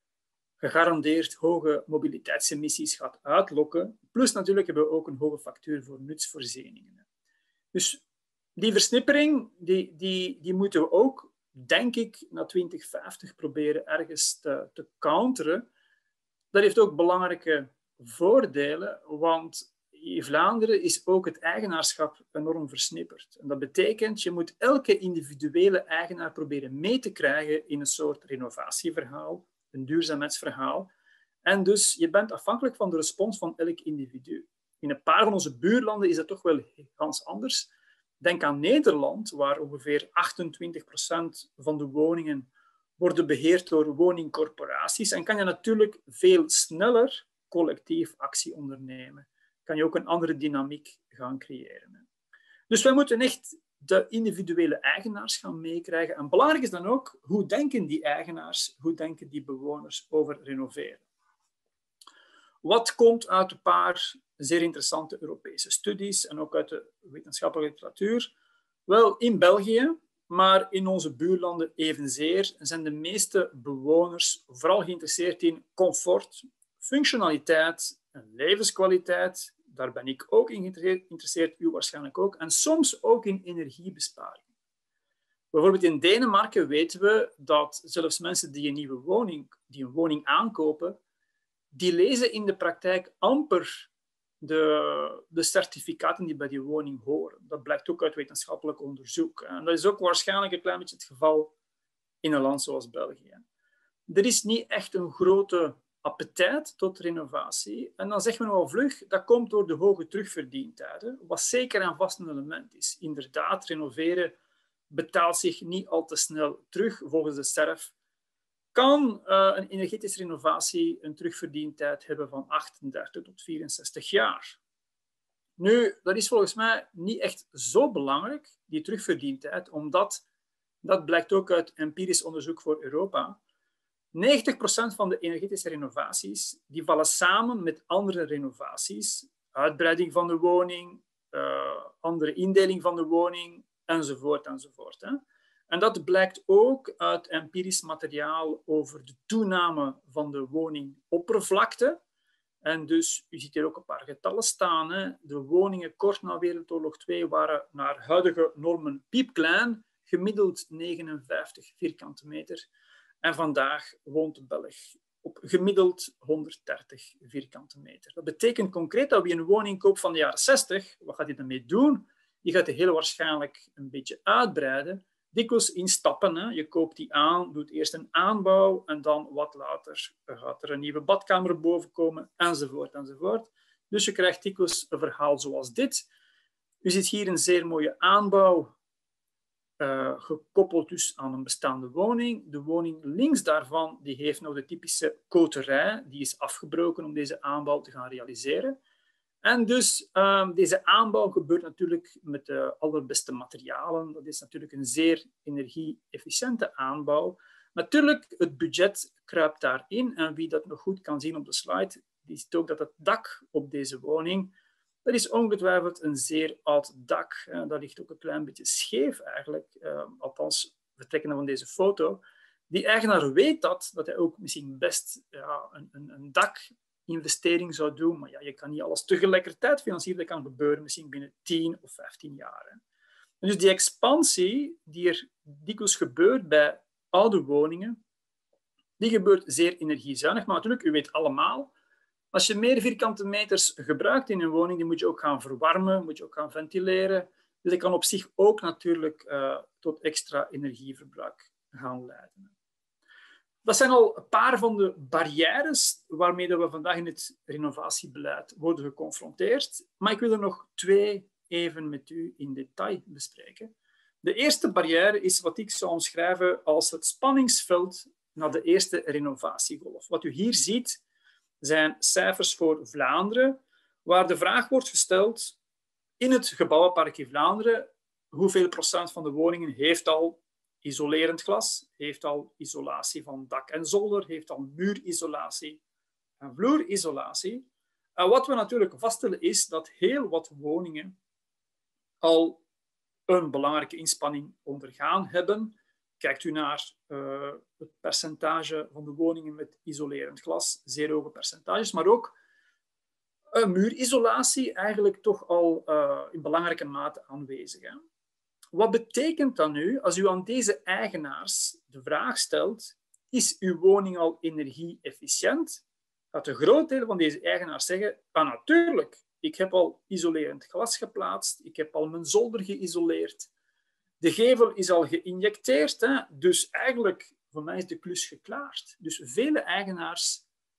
gegarandeerd hoge mobiliteitsemissies gaat uitlokken. Plus natuurlijk hebben we ook een hoge factuur voor nutsvoorzieningen. Dus die versnippering die, die, die moeten we ook, denk ik, na twintig vijftig proberen ergens te, te counteren. Dat heeft ook belangrijke voordelen, want in Vlaanderen is ook het eigenaarschap enorm versnipperd. En dat betekent, je moet elke individuele eigenaar proberen mee te krijgen in een soort renovatieverhaal, een duurzaamheidsverhaal. En dus je bent afhankelijk van de respons van elk individu. In een paar van onze buurlanden is dat toch wel ganz anders. Denk aan Nederland, waar ongeveer achtentwintig procent van de woningen worden beheerd door woningcorporaties. En kan je natuurlijk veel sneller collectief actie ondernemen. Kan je ook een andere dynamiek gaan creëren. Dus wij moeten echt de individuele eigenaars gaan meekrijgen. En belangrijk is dan ook, hoe denken die eigenaars, hoe denken die bewoners over renoveren? Wat komt uit een paar zeer interessante Europese studies en ook uit de wetenschappelijke literatuur? Wel, in België, maar in onze buurlanden evenzeer, zijn de meeste bewoners vooral geïnteresseerd in comfort, functionaliteit en levenskwaliteit. Daar ben ik ook in geïnteresseerd, u waarschijnlijk ook. En soms ook in energiebesparing. Bijvoorbeeld in Denemarken weten we dat zelfs mensen die een nieuwe woning, die een woning aankopen, die lezen in de praktijk amper de, de certificaten die bij die woning horen. Dat blijkt ook uit wetenschappelijk onderzoek. En dat is ook waarschijnlijk een klein beetje het geval in een land zoals België. Er is niet echt een grote appetijt tot renovatie. En dan zeggen we nogal vlug, dat komt door de hoge terugverdientijden, wat zeker en vast een element is. Inderdaad, renoveren betaalt zich niet al te snel terug. Volgens de S E R F kan uh, een energetische renovatie een terugverdientijd hebben van achtendertig tot vierenzestig jaar. Nu, dat is volgens mij niet echt zo belangrijk, die terugverdientijd, omdat, dat blijkt ook uit empirisch onderzoek voor Europa, negentig procent van de energetische renovaties die vallen samen met andere renovaties. Uitbreiding van de woning, uh, andere indeling van de woning, enzovoort, enzovoort. Hè. En dat blijkt ook uit empirisch materiaal over de toename van de woningoppervlakte. En dus, u ziet hier ook een paar getallen staan. Hè. De woningen kort na Wereldoorlog twee waren naar huidige normen piepklein, gemiddeld negenenvijftig vierkante meter. En vandaag woont de Belg op gemiddeld honderddertig vierkante meter. Dat betekent concreet dat wie een woning koopt van de jaren zestig, wat gaat hij daarmee doen? Die gaat die heel waarschijnlijk een beetje uitbreiden, dikwijls in stappen. Hè. Je koopt die aan, doet eerst een aanbouw en dan wat later gaat er een nieuwe badkamer boven komen, enzovoort, enzovoort. Dus je krijgt dikwijls een verhaal zoals dit. U ziet hier een zeer mooie aanbouw, Uh, gekoppeld dus aan een bestaande woning. De woning links daarvan die heeft nog de typische koterij. Die is afgebroken om deze aanbouw te gaan realiseren. En dus uh, deze aanbouw gebeurt natuurlijk met de allerbeste materialen. Dat is natuurlijk een zeer energie-efficiënte aanbouw. Natuurlijk, het budget kruipt daarin. En wie dat nog goed kan zien op de slide, die ziet ook dat het dak op deze woning, dat is ongetwijfeld een zeer oud dak. Dat ligt ook een klein beetje scheef eigenlijk, uh, althans vertrekkende van deze foto. Die eigenaar weet dat, dat hij ook misschien best ja, een, een, een dakinvestering zou doen, maar ja, je kan niet alles tegelijkertijd financieren. Dat kan gebeuren misschien binnen tien of vijftien jaar. Hè. En dus die expansie die er dikwijls gebeurt bij oude woningen, die gebeurt zeer energiezuinig, maar natuurlijk, u weet allemaal, als je meer vierkante meters gebruikt in een woning, die moet je ook gaan verwarmen, moet je ook gaan ventileren. Dus dat kan op zich ook natuurlijk uh, tot extra energieverbruik gaan leiden. Dat zijn al een paar van de barrières waarmee we vandaag in het renovatiebeleid worden geconfronteerd. Maar ik wil er nog twee even met u in detail bespreken. De eerste barrière is wat ik zou omschrijven als het spanningsveld naar de eerste renovatiegolf. Wat u hier ziet, zijn cijfers voor Vlaanderen, waar de vraag wordt gesteld in het gebouwenpark in Vlaanderen, hoeveel procent van de woningen heeft al isolerend glas, heeft al isolatie van dak en zolder, heeft al muurisolatie en vloerisolatie. En wat we natuurlijk vaststellen is dat heel wat woningen al een belangrijke inspanning ondergaan hebben. Kijkt u naar uh, het percentage van de woningen met isolerend glas, zeer hoge percentages, maar ook uh, muurisolatie eigenlijk toch al uh, in belangrijke mate aanwezig. Hè? Wat betekent dat nu als u aan deze eigenaars de vraag stelt, is uw woning al energie-efficiënt? Dat een groot deel van deze eigenaars zeggen, ah, natuurlijk, ik heb al isolerend glas geplaatst, ik heb al mijn zolder geïsoleerd, de gevel is al geïnjecteerd, hè? Dus eigenlijk, voor mij is de klus geklaard. Dus vele eigenaars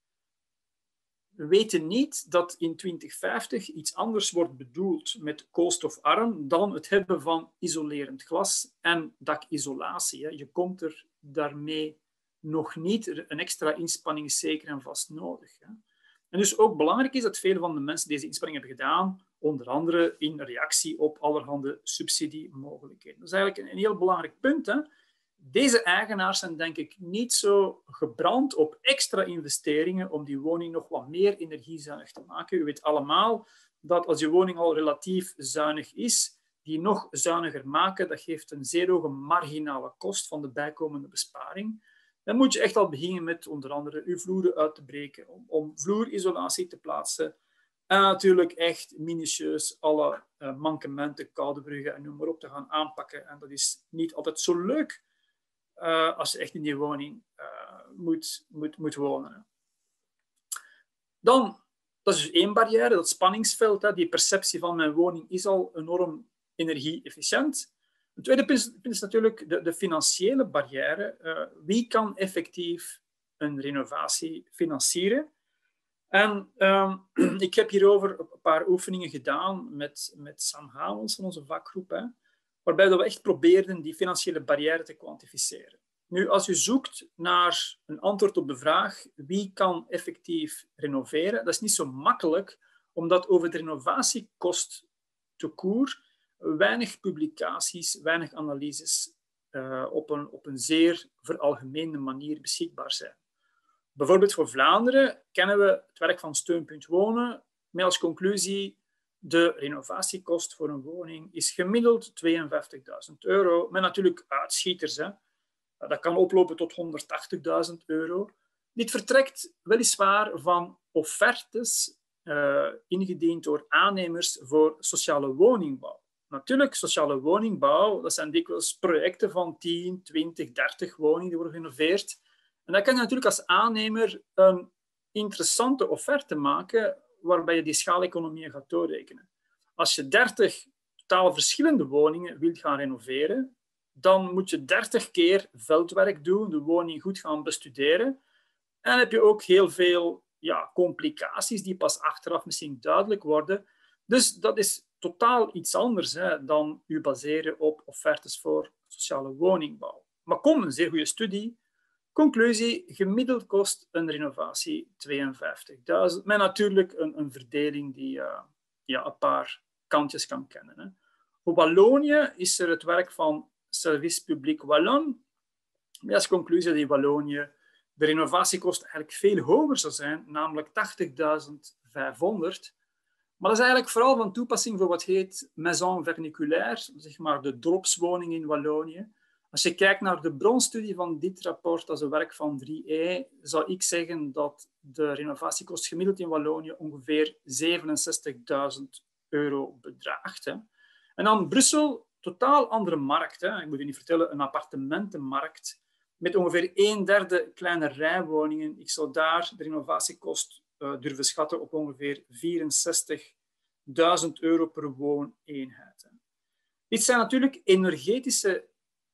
weten niet dat in twintig vijftig iets anders wordt bedoeld met koolstofarm dan het hebben van isolerend glas en dakisolatie. Je komt er daarmee nog niet. Een extra inspanning is zeker en vast nodig. En dus ook belangrijk is dat veel van de mensen deze inspanning hebben gedaan, onder andere in reactie op allerhande subsidiemogelijkheden. Dat is eigenlijk een heel belangrijk punt. Hè? Deze eigenaars zijn denk ik niet zo gebrand op extra investeringen om die woning nog wat meer energiezuinig te maken. U weet allemaal dat als je woning al relatief zuinig is, die nog zuiniger maken, dat geeft een zeer hoge marginale kost van de bijkomende besparing. Dan moet je echt al beginnen met onder andere uw vloeren uit te breken, om, om vloerisolatie te plaatsen. En natuurlijk echt minutieus alle uh, mankementen, koude bruggen en noem maar op te gaan aanpakken. En dat is niet altijd zo leuk uh, als je echt in die woning uh, moet, moet, moet wonen. Dan, dat is dus één barrière, dat spanningsveld. Hè, die perceptie van mijn woning is al enorm energie-efficiënt. Het tweede punt is natuurlijk de, de financiële barrière. Uh, wie kan effectief een renovatie financieren? En um, ik heb hierover een paar oefeningen gedaan met, met Sam Hamels van onze vakgroep, hè, waarbij we echt probeerden die financiële barrière te kwantificeren. Nu, als u zoekt naar een antwoord op de vraag wie kan effectief renoveren, dat is niet zo makkelijk, omdat over de renovatiekost te koer weinig publicaties, weinig analyses uh, op, een, op een zeer veralgemeende manier beschikbaar zijn. Bijvoorbeeld voor Vlaanderen kennen we het werk van Steunpunt Wonen met als conclusie de renovatiekost voor een woning is gemiddeld tweeënvijftigduizend euro, met natuurlijk uitschieters. Hè. Dat kan oplopen tot honderdtachtigduizend euro. Dit vertrekt weliswaar van offertes uh, ingediend door aannemers voor sociale woningbouw. Natuurlijk, sociale woningbouw, dat zijn dikwijls projecten van tien, twintig, dertig woningen die worden gerenoveerd. En dan kan je natuurlijk als aannemer een interessante offerte maken waarbij je die schaaleconomieën gaat doorrekenen. Als je dertig totaal verschillende woningen wilt gaan renoveren, dan moet je dertig keer veldwerk doen, de woning goed gaan bestuderen. En dan heb je ook heel veel ja, complicaties die pas achteraf misschien duidelijk worden. Dus dat is totaal iets anders hè, dan je baseren op offertes voor sociale woningbouw. Maar kom, een zeer goede studie. Conclusie, gemiddeld kost een renovatie tweeënvijftigduizend, met natuurlijk een, een verdeling die uh, ja, een paar kantjes kan kennen. Hè. Voor Wallonië is er het werk van Service Public Wallon, met als conclusie dat in Wallonië de renovatiekost eigenlijk veel hoger zou zijn, namelijk tachtigduizend vijfhonderd. Maar dat is eigenlijk vooral van toepassing voor wat heet maison verniculaire, zeg maar de dropswoning in Wallonië. Als je kijkt naar de bronstudie van dit rapport, dat is een werk van drie E, zou ik zeggen dat de renovatiekost gemiddeld in Wallonië ongeveer zevenenzestigduizend euro bedraagt. Hè. En dan Brussel, totaal andere markt. Hè. Ik moet je niet vertellen, een appartementenmarkt met ongeveer een derde kleine rijwoningen. Ik zou daar de renovatiekost uh, durven schatten op ongeveer vierenzestigduizend euro per wooneenheid. Hè. Dit zijn natuurlijk energetische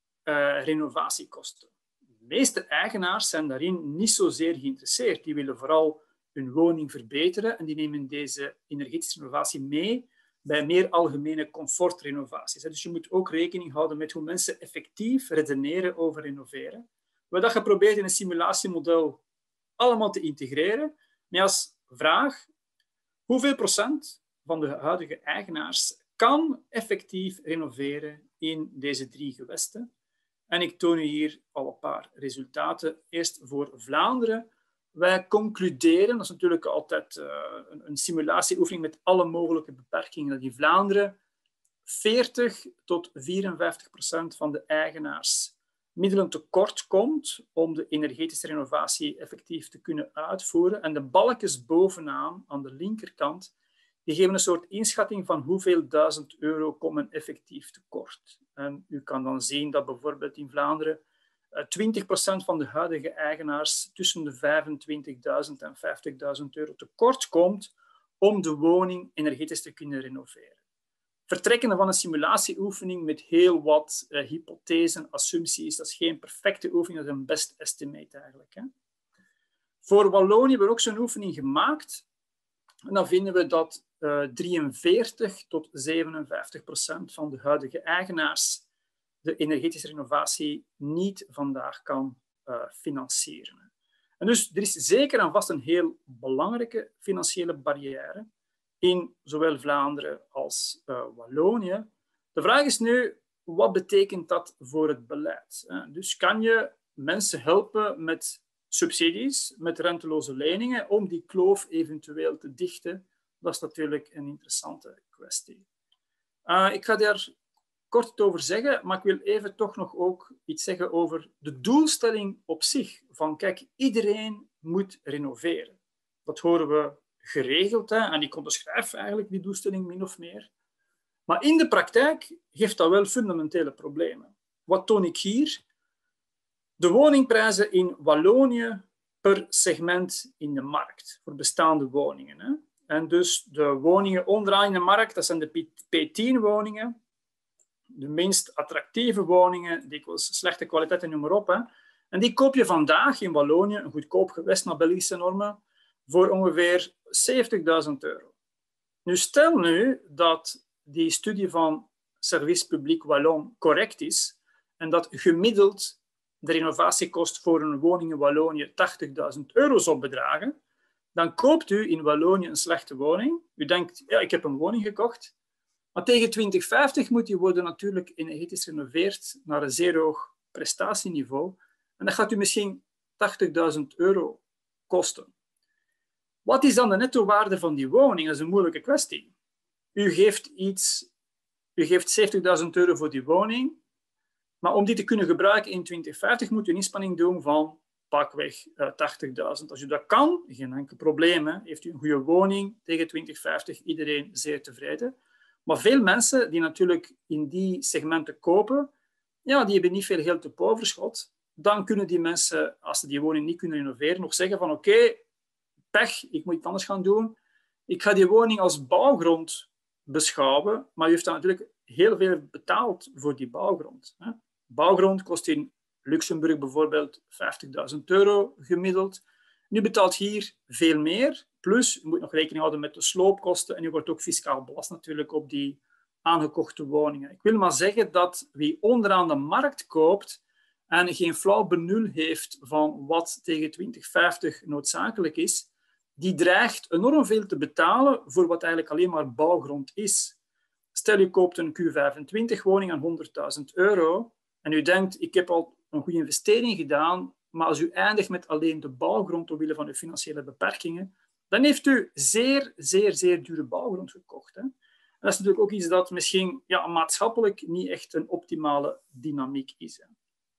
Uh, renovatiekosten. De meeste eigenaars zijn daarin niet zozeer geïnteresseerd. Die willen vooral hun woning verbeteren en die nemen deze energetische renovatie mee bij meer algemene comfortrenovaties. Dus je moet ook rekening houden met hoe mensen effectief redeneren over renoveren. We hebben dat geprobeerd in een simulatiemodel allemaal te integreren, met als vraag hoeveel procent van de huidige eigenaars kan effectief renoveren in deze drie gewesten. En ik toon u hier al een paar resultaten. Eerst voor Vlaanderen. Wij concluderen, dat is natuurlijk altijd uh, een, een simulatieoefening met alle mogelijke beperkingen, dat in Vlaanderen veertig tot vierenvijftig procent van de eigenaars middelen tekort komt om de energetische renovatie effectief te kunnen uitvoeren. En de balkjes bovenaan, aan de linkerkant, die geven een soort inschatting van hoeveel duizend euro komen effectief tekort. En u kan dan zien dat bijvoorbeeld in Vlaanderen twintig procent van de huidige eigenaars tussen de vijfentwintigduizend en vijftigduizend euro tekort komt om de woning energetisch te kunnen renoveren. Vertrekkende van een simulatieoefening met heel wat uh, hypothesen, assumpties. Dat is geen perfecte oefening, dat is een best estimate eigenlijk. Hè. Voor Wallonië hebben we ook zo'n oefening gemaakt. En dan vinden we dat uh, drieënveertig tot zevenenvijftig procent van de huidige eigenaars de energetische renovatie niet vandaag kan uh, financieren. En dus er is zeker en vast een heel belangrijke financiële barrière in zowel Vlaanderen als uh, Wallonië. De vraag is nu, wat betekent dat voor het beleid? Dus kan je mensen helpen met subsidies, met renteloze leningen, om die kloof eventueel te dichten? Dat is natuurlijk een interessante kwestie. Uh, ik ga daar kort over zeggen, maar ik wil even toch nog ook iets zeggen over de doelstelling op zich. Van kijk, iedereen moet renoveren. Dat horen we geregeld, hè, en ik onderschrijf eigenlijk die doelstelling min of meer. Maar in de praktijk geeft dat wel fundamentele problemen. Wat toon ik hier? De woningprijzen in Wallonië per segment in de markt, voor bestaande woningen. Hè. En dus de woningen onderaan in de markt, dat zijn de P tien woningen, de minst attractieve woningen, dikwijls slechte kwaliteit en noem maar op. Hè. En die koop je vandaag in Wallonië, een goedkoop gewest naar Belgische normen, voor ongeveer zeventigduizend euro. Nu, stel nu dat die studie van Service Public Wallon correct is en dat gemiddeld de renovatiekost voor een woning in Wallonië tachtigduizend euro zou bedragen, dan koopt u in Wallonië een slechte woning. U denkt, ja, ik heb een woning gekocht, maar tegen twintig vijftig moet die worden natuurlijk energetisch gerenoveerd naar een zeer hoog prestatieniveau. En dat gaat u misschien tachtigduizend euro kosten. Wat is dan de nettowaarde van die woning? Dat is een moeilijke kwestie. U geeft, iets, u geeft zeventigduizend euro voor die woning, maar om die te kunnen gebruiken in twintig vijftig moet u een inspanning doen van pakweg uh, tachtigduizend. Als u dat kan, geen enkel probleem. Hè. Heeft u een goede woning tegen twintig vijftig, iedereen zeer tevreden. Maar veel mensen die natuurlijk in die segmenten kopen, ja, die hebben niet veel geld op overschot. Dan kunnen die mensen, als ze die woning niet kunnen renoveren, nog zeggen van oké, okay, pech, ik moet iets anders gaan doen. Ik ga die woning als bouwgrond beschouwen, maar u heeft dan natuurlijk heel veel betaald voor die bouwgrond. Hè. Bouwgrond kost in Luxemburg bijvoorbeeld vijftigduizend euro gemiddeld. Nu betaalt hier veel meer, plus u moet nog rekening houden met de sloopkosten en u wordt ook fiscaal belast natuurlijk op die aangekochte woningen. Ik wil maar zeggen dat wie onderaan de markt koopt en geen flauw benul heeft van wat tegen twintig vijftig noodzakelijk is, die dreigt enorm veel te betalen voor wat eigenlijk alleen maar bouwgrond is. Stel, u koopt een Q vijfentwintig woning aan honderdduizend euro en u denkt, ik heb al een goede investering gedaan, maar als u eindigt met alleen de bouwgrond omwille van uw financiële beperkingen, dan heeft u zeer, zeer, zeer dure bouwgrond gekocht. Hè? En dat is natuurlijk ook iets dat misschien ja, maatschappelijk niet echt een optimale dynamiek is. Hè?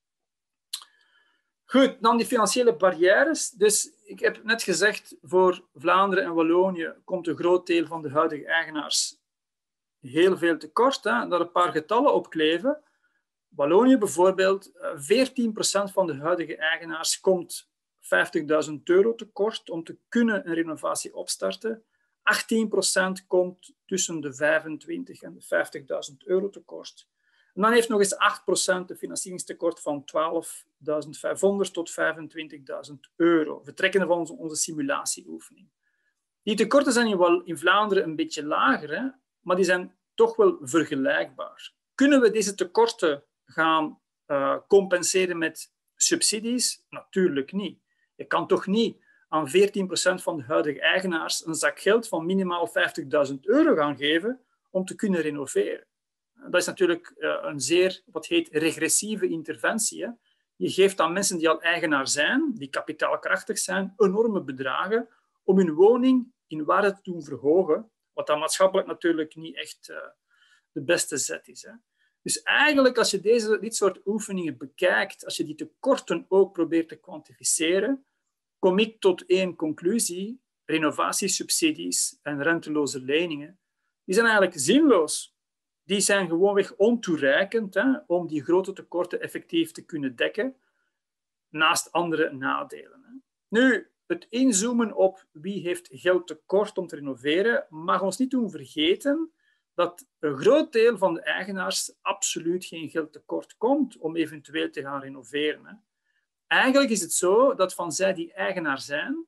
Goed, dan die financiële barrières. Dus ik heb net gezegd, voor Vlaanderen en Wallonië komt een groot deel van de huidige eigenaars heel veel tekort. Hè? Daar een paar getallen op kleven. Wallonië bijvoorbeeld, veertien procent van de huidige eigenaars komt vijftigduizend euro tekort om te kunnen een renovatie opstarten. achttien procent komt tussen de vijfentwintig en de vijftigduizend euro tekort. En dan heeft nog eens acht procent een financieringstekort van twaalfduizend vijfhonderd tot vijfentwintigduizend euro, vertrekkende van onze, onze simulatieoefening. Die tekorten zijn in, in Vlaanderen een beetje lager, hè? Maar die zijn toch wel vergelijkbaar. Kunnen we deze tekorten gaan uh, compenseren met subsidies? Natuurlijk niet. Je kan toch niet aan veertien procent van de huidige eigenaars een zak geld van minimaal vijftigduizend euro gaan geven om te kunnen renoveren. Dat is natuurlijk uh, een zeer, wat heet, regressieve interventie. Hè? Je geeft aan mensen die al eigenaar zijn, die kapitaalkrachtig zijn, enorme bedragen om hun woning in waarde te doen verhogen, wat dan maatschappelijk natuurlijk niet echt uh, de beste zet is. Hè? Dus eigenlijk, als je deze, dit soort oefeningen bekijkt, als je die tekorten ook probeert te kwantificeren, kom ik tot één conclusie. Renovatiesubsidies en renteloze leningen, die zijn eigenlijk zinloos. Die zijn gewoonweg ontoereikend hè, om die grote tekorten effectief te kunnen dekken, naast andere nadelen. Hè. Nu, het inzoomen op wie heeft geld tekort om te renoveren mag ons niet doen vergeten dat een groot deel van de eigenaars absoluut geen geld tekort komt om eventueel te gaan renoveren. Hè. Eigenlijk is het zo dat van zij die eigenaar zijn,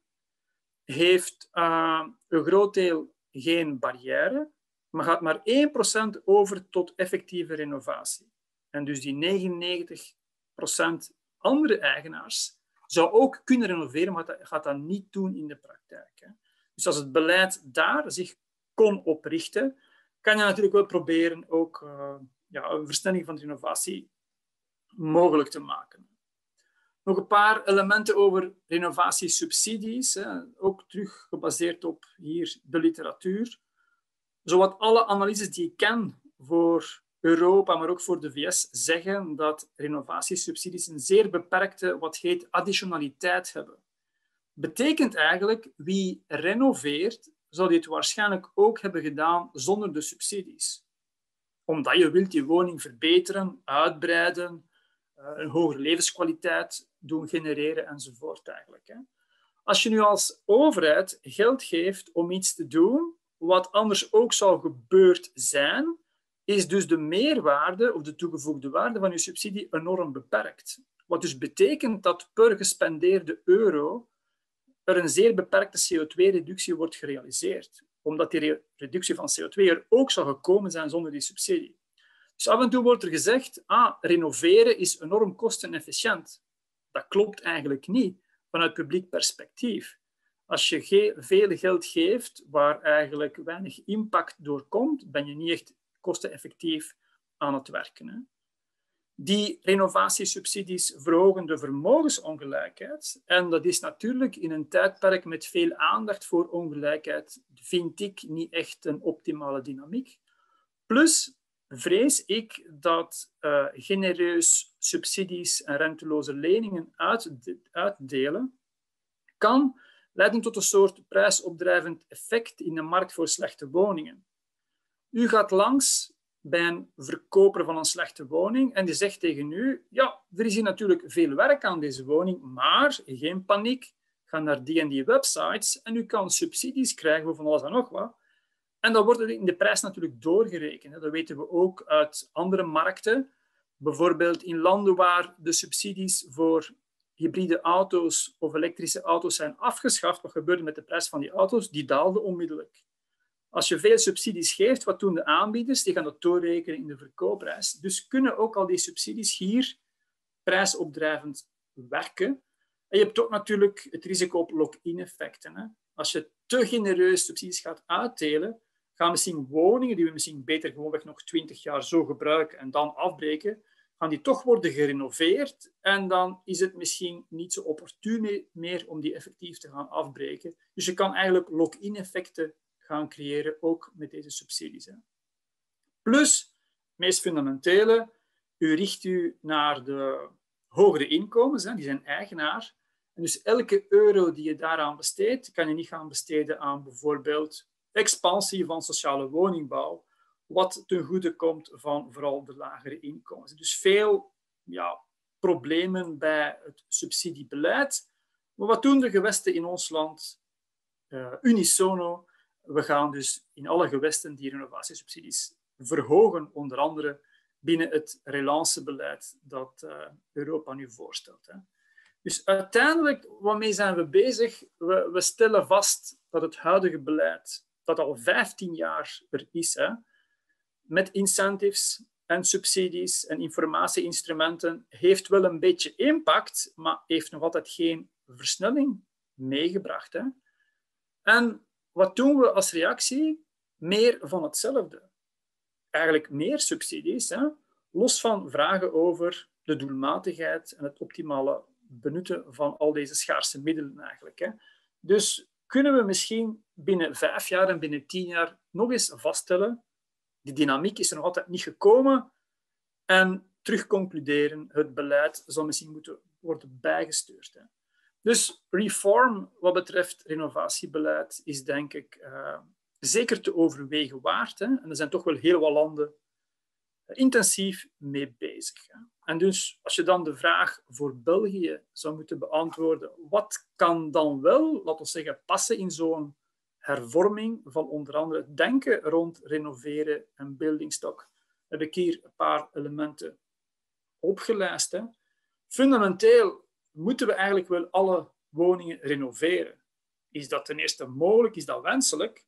heeft uh, een groot deel geen barrière, maar gaat maar één procent over tot effectieve renovatie. En dus die negenennegentig procent andere eigenaars zou ook kunnen renoveren, maar dat gaat dat niet doen in de praktijk. Hè. Dus als het beleid daar zich kon oprichten, kan je natuurlijk wel proberen ook uh, ja, een versnelling van de renovatie mogelijk te maken. Nog een paar elementen over renovatiesubsidies, hè, ook terug gebaseerd op hier de literatuur. Zowat alle analyses die ik ken voor Europa, maar ook voor de V S, zeggen dat renovatiesubsidies een zeer beperkte, wat heet additionaliteit hebben. Betekent eigenlijk, wie renoveert, zou dit waarschijnlijk ook hebben gedaan zonder de subsidies. Omdat je wilt die woning verbeteren, uitbreiden, een hogere levenskwaliteit doen genereren enzovoort eigenlijk. Hè. Als je nu als overheid geld geeft om iets te doen wat anders ook zou gebeurd zijn, is dus de meerwaarde of de toegevoegde waarde van je subsidie enorm beperkt. Wat dus betekent dat per gespendeerde euro er een zeer beperkte C O twee reductie wordt gerealiseerd. Omdat die reductie van C O twee er ook zou gekomen zijn zonder die subsidie. Dus af en toe wordt er gezegd, ah, renoveren is enorm kostenefficiënt. Dat klopt eigenlijk niet vanuit publiek perspectief. Als je ge- veel geld geeft waar eigenlijk weinig impact doorkomt, ben je niet echt kosteneffectief aan het werken. Hè. Die renovatiesubsidies verhogen de vermogensongelijkheid. En dat is natuurlijk in een tijdperk met veel aandacht voor ongelijkheid, vind ik niet echt een optimale dynamiek. Plus vrees ik dat uh, genereus subsidies en renteloze leningen uitdelen kan leiden tot een soort prijsopdrijvend effect in de markt voor slechte woningen. U gaat langs bij een verkoper van een slechte woning en die zegt tegen u, ja, er is hier natuurlijk veel werk aan deze woning, maar geen paniek, ga naar die en die websites en u kan subsidies krijgen voor van alles en nog wat. En dat wordt in de prijs natuurlijk doorgerekend. Dat weten we ook uit andere markten. Bijvoorbeeld in landen waar de subsidies voor hybride auto's of elektrische auto's zijn afgeschaft, wat gebeurde met de prijs van die auto's? Die daalde onmiddellijk. Als je veel subsidies geeft, wat doen de aanbieders? Die gaan dat doorrekenen in de verkoopprijs. Dus kunnen ook al die subsidies hier prijsopdrijvend werken. En je hebt ook natuurlijk het risico op lock-in-effecten. Hè? Als je te genereus subsidies gaat uitdelen, gaan misschien woningen die we misschien beter gewoonweg nog twintig jaar zo gebruiken en dan afbreken, gaan die toch worden gerenoveerd en dan is het misschien niet zo opportun meer om die effectief te gaan afbreken. Dus je kan eigenlijk lock-in-effecten gaan creëren, ook met deze subsidies. Hè. Plus, het meest fundamentele, u richt u naar de hogere inkomens, hè, die zijn eigenaar. En dus elke euro die je daaraan besteedt, kan je niet gaan besteden aan bijvoorbeeld expansie van sociale woningbouw, wat ten goede komt van vooral de lagere inkomens. Dus veel ja, problemen bij het subsidiebeleid. Maar wat doen de gewesten in ons land? Uh, unisono. We gaan dus in alle gewesten die renovatiesubsidies verhogen, onder andere binnen het relancebeleid dat uh, Europa nu voorstelt. Hè. Dus uiteindelijk, waarmee zijn we bezig? We, we stellen vast dat het huidige beleid, dat al vijftien jaar er is, hè, met incentives en subsidies en informatieinstrumenten, heeft wel een beetje impact, maar heeft nog altijd geen versnelling meegebracht. Hè. En wat doen we als reactie? Meer van hetzelfde. Eigenlijk meer subsidies, hè? Los van vragen over de doelmatigheid en het optimale benutten van al deze schaarse middelen eigenlijk. Hè? Dus kunnen we misschien binnen vijf jaar en binnen tien jaar nog eens vaststellen, die dynamiek is er nog altijd niet gekomen, en terugconcluderen, het beleid zal misschien moeten worden bijgestuurd. Hè? Dus reform wat betreft renovatiebeleid is denk ik uh, zeker te overwegen waard. Hè? En er zijn toch wel heel wat landen intensief mee bezig. Hè? En dus als je dan de vraag voor België zou moeten beantwoorden, wat kan dan wel, laten we zeggen, passen in zo'n hervorming van onder andere het denken rond renoveren en building stock, heb ik hier een paar elementen opgelijst. Hè. Fundamenteel moeten we eigenlijk wel alle woningen renoveren. Is dat ten eerste mogelijk? Is dat wenselijk?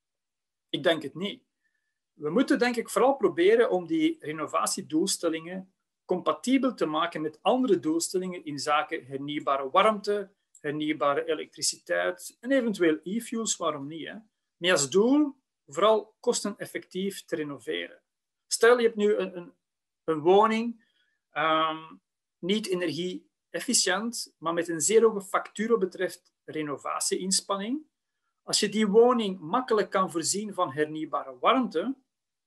Ik denk het niet. We moeten denk ik vooral proberen om die renovatiedoelstellingen compatibel te maken met andere doelstellingen in zaken hernieuwbare warmte, hernieuwbare elektriciteit en eventueel e-fuels, waarom niet? Hè? Met als doel vooral kosteneffectief te renoveren. Stel, je hebt nu een, een, een woning, um, niet energie-efficiënt, maar met een zeer hoge factuur wat betreft renovatie-inspanning. Als je die woning makkelijk kan voorzien van hernieuwbare warmte,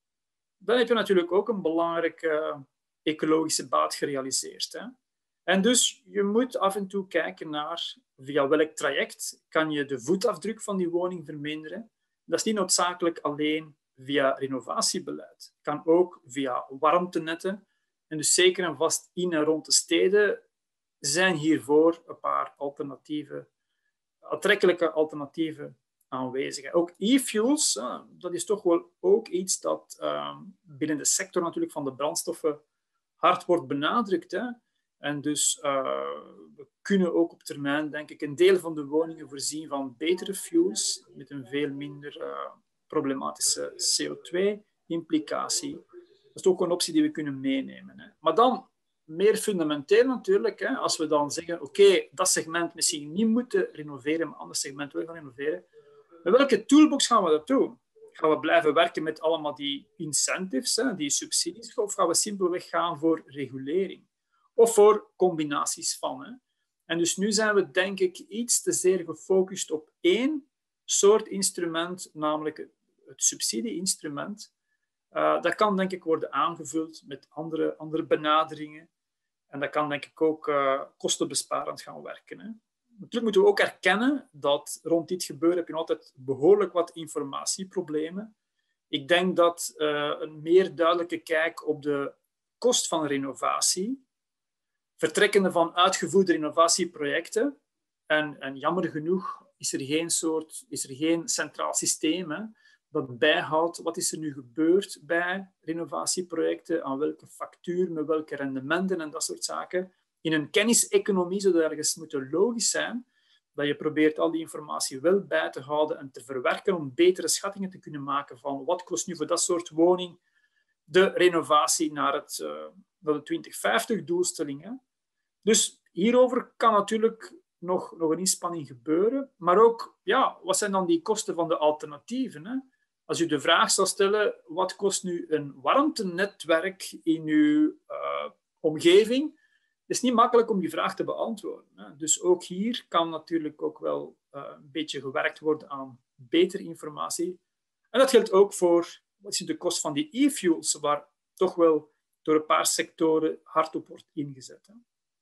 dan heb je natuurlijk ook een belangrijke uh, ecologische baat gerealiseerd. Hè? En dus je moet af en toe kijken naar via welk traject kan je de voetafdruk van die woning verminderen. Dat is niet noodzakelijk alleen via renovatiebeleid. Het kan ook via warmtenetten. En dus zeker en vast in en rond de steden zijn hiervoor een paar alternatieve, aantrekkelijke alternatieven aanwezig. Ook e-fuels, dat is toch wel ook iets dat uh, binnen de sector natuurlijk van de brandstoffen hard wordt benadrukt. Hè. En dus uh, we kunnen ook op termijn, denk ik, een deel van de woningen voorzien van betere fuels met een veel minder uh, problematische C O twee implicatie. Dat is ook een optie die we kunnen meenemen. Hè. Maar dan, meer fundamenteel natuurlijk, hè, als we dan zeggen, oké, okay, dat segment misschien niet moeten renoveren, maar ander segment wel gaan renoveren. Met welke toolbox gaan we dat doen? Gaan we blijven werken met allemaal die incentives, hè, die subsidies, of gaan we simpelweg gaan voor regulering? Of voor combinaties van. Hè? En dus nu zijn we, denk ik, iets te zeer gefocust op één soort instrument, namelijk het subsidie-instrument. Uh, dat kan, denk ik, worden aangevuld met andere, andere benaderingen. En dat kan, denk ik, ook uh, kostenbesparend gaan werken. Hè? Natuurlijk moeten we ook erkennen dat rond dit gebeuren heb je altijd behoorlijk wat informatieproblemen. Ik denk dat uh, een meer duidelijke kijk op de kost van renovatie, vertrekkende van uitgevoerde renovatieprojecten, en, en jammer genoeg is er geen, soort, is er geen centraal systeem hè, dat bijhoudt wat is er nu gebeurd bij renovatieprojecten, aan welke factuur, met welke rendementen en dat soort zaken. In een kenniseconomie zou het ergens moeten logisch zijn dat je probeert al die informatie wel bij te houden en te verwerken om betere schattingen te kunnen maken van wat kost nu voor dat soort woning de renovatie naar, het, uh, naar de twintig vijftig doelstellingen. Dus hierover kan natuurlijk nog, nog een inspanning gebeuren. Maar ook, ja, wat zijn dan die kosten van de alternatieven? Hè? Als u de vraag zou stellen, wat kost nu een warmtenetwerk in uw uh, omgeving? Het is niet makkelijk om die vraag te beantwoorden. Hè? Dus ook hier kan natuurlijk ook wel uh, een beetje gewerkt worden aan betere informatie. En dat geldt ook voor wat is de kost van die e-fuels, waar toch wel door een paar sectoren hard op wordt ingezet. Hè?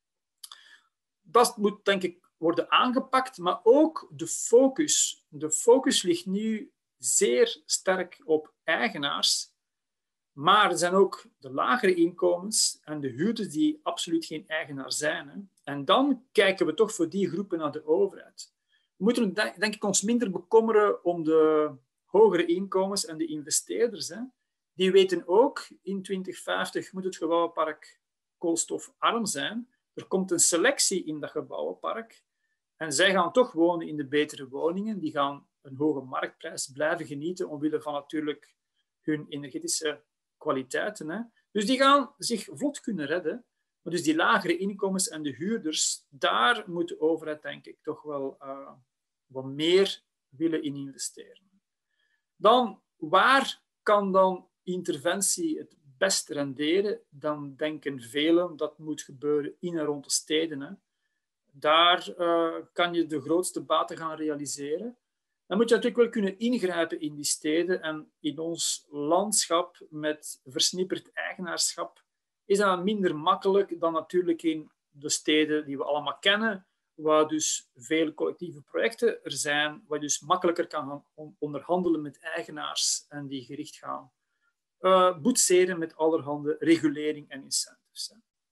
Dat moet, denk ik, worden aangepakt, maar ook de focus. De focus ligt nu zeer sterk op eigenaars, maar er zijn ook de lagere inkomens en de huurders die absoluut geen eigenaar zijn. Hè. En dan kijken we toch voor die groepen naar de overheid. We moeten, denk ik, ons minder bekommeren om de hogere inkomens en de investeerders. Hè. Die weten ook, in twintig vijftig moet het gebouwenpark koolstofarm zijn. Er komt een selectie in dat gebouwenpark en zij gaan toch wonen in de betere woningen. Die gaan een hoge marktprijs blijven genieten omwille van natuurlijk hun energetische kwaliteiten. Hè. Dus die gaan zich vlot kunnen redden. Maar dus die lagere inkomens en de huurders, daar moet de overheid, denk ik, toch wel uh, wat meer willen in investeren. Dan, waar kan dan interventie het best renderen? Dan denken velen dat moet gebeuren in en rond de steden. Hè. Daar uh, kan je de grootste baten gaan realiseren. Dan moet je natuurlijk wel kunnen ingrijpen in die steden. En in ons landschap met versnipperd eigenaarschap is dat minder makkelijk dan natuurlijk in de steden die we allemaal kennen, waar dus veel collectieve projecten er zijn, waar je dus makkelijker kan gaan onderhandelen met eigenaars en die gericht gaan uh, boetseren met allerhande regulering en incentives. Hè.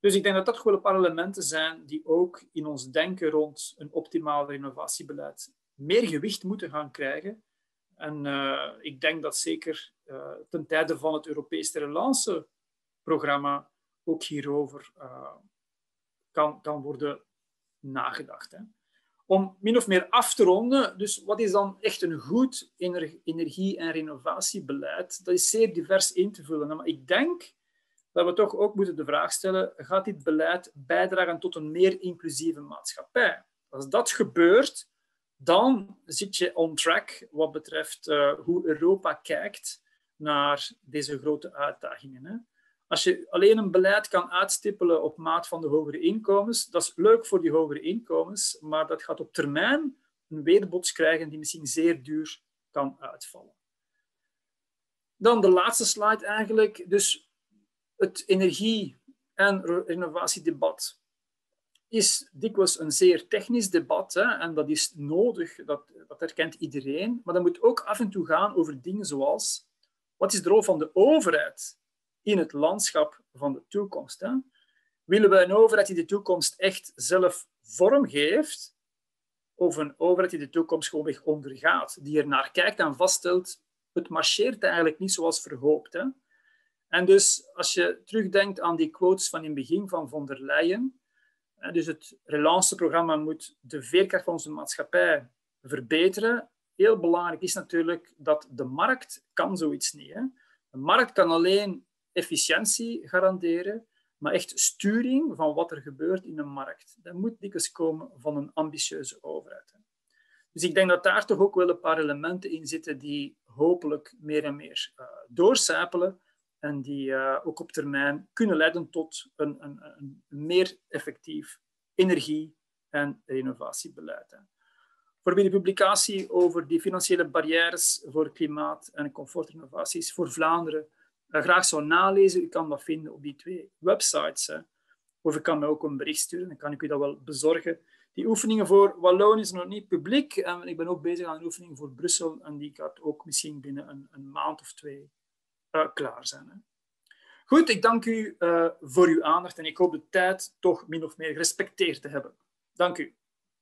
Dus ik denk dat dat gewoon een paar elementen zijn die ook in ons denken rond een optimaal innovatiebeleid meer gewicht moeten gaan krijgen. En uh, ik denk dat zeker uh, ten tijde van het Europese relanceprogramma ook hierover uh, kan, kan worden nagedacht. Hè. Om min of meer af te ronden, dus wat is dan echt een goed energie- en renovatiebeleid? Dat is zeer divers in te vullen. Maar ik denk dat we toch ook moeten de vraag stellen, gaat dit beleid bijdragen tot een meer inclusieve maatschappij? Als dat gebeurt, dan zit je on track wat betreft uh, hoe Europa kijkt naar deze grote uitdagingen. Hè. Als je alleen een beleid kan uitstippelen op maat van de hogere inkomens, dat is leuk voor die hogere inkomens, maar dat gaat op termijn een weerbots krijgen die misschien zeer duur kan uitvallen. Dan de laatste slide eigenlijk. Dus het energie- en renovatiedebat is dikwijls een zeer technisch debat, hè, en dat is nodig, dat, dat herkent iedereen, maar dat moet ook af en toe gaan over dingen zoals wat is de rol van de overheid in het landschap van de toekomst. Hè? Willen we een overheid die de toekomst echt zelf vormgeeft, of een overheid die de toekomst gewoonweg ondergaat, die er naar kijkt en vaststelt, het marcheert eigenlijk niet zoals verhoopt. Hè? En dus als je terugdenkt aan die quotes van in het begin van von der Leyen, dus het relanceprogramma moet de veerkracht van onze maatschappij verbeteren. Heel belangrijk is natuurlijk dat de markt kan zoiets niet. Hè? De markt kan alleen efficiëntie garanderen, maar echt sturing van wat er gebeurt in een markt. Dat moet dikwijls komen van een ambitieuze overheid. Hè? Dus ik denk dat daar toch ook wel een paar elementen in zitten die hopelijk meer en meer uh, doorcijpelen en die uh, ook op termijn kunnen leiden tot een, een, een meer effectief energie- en renovatiebeleid. Hè. Voor de publicatie over die financiële barrières voor klimaat- en comfortrenovaties voor Vlaanderen uh, graag zou nalezen, u kan dat vinden op die twee websites. Hè. Of u kan me ook een bericht sturen, dan kan ik u dat wel bezorgen. Die oefeningen voor Wallonië is nog niet publiek en ik ben ook bezig aan een oefening voor Brussel en die gaat ook misschien binnen een, een maand of twee Uh, klaar zijn. Hè. Goed, ik dank u uh, voor uw aandacht en ik hoop de tijd toch min of meer gerespecteerd te hebben. Dank u.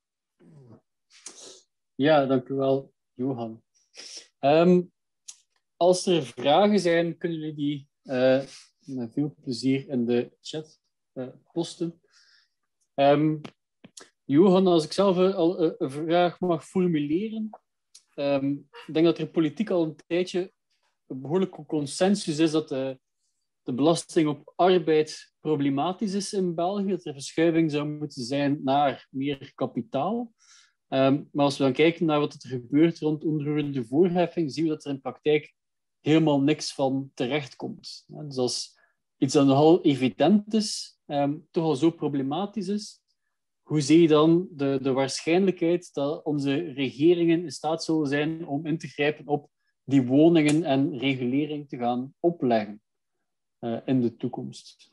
Ja, dank u wel, Johan. Um, als er vragen zijn, kunnen jullie die uh, met veel plezier in de chat uh, posten. Um, Johan, als ik zelf al uh, een vraag mag formuleren, um, ik denk dat er politiek al een tijdje een behoorlijke consensus is dat de, de belasting op arbeid problematisch is in België, dat er verschuiving zou moeten zijn naar meer kapitaal. Um, maar als we dan kijken naar wat er gebeurt rond onroerende voorheffing, zien we dat er in praktijk helemaal niks van terechtkomt. Dus als iets dat nogal evident is, um, toch al zo problematisch is, hoe zie je dan de, de waarschijnlijkheid dat onze regeringen in staat zullen zijn om in te grijpen op die woningen en regulering te gaan opleggen uh, in de toekomst?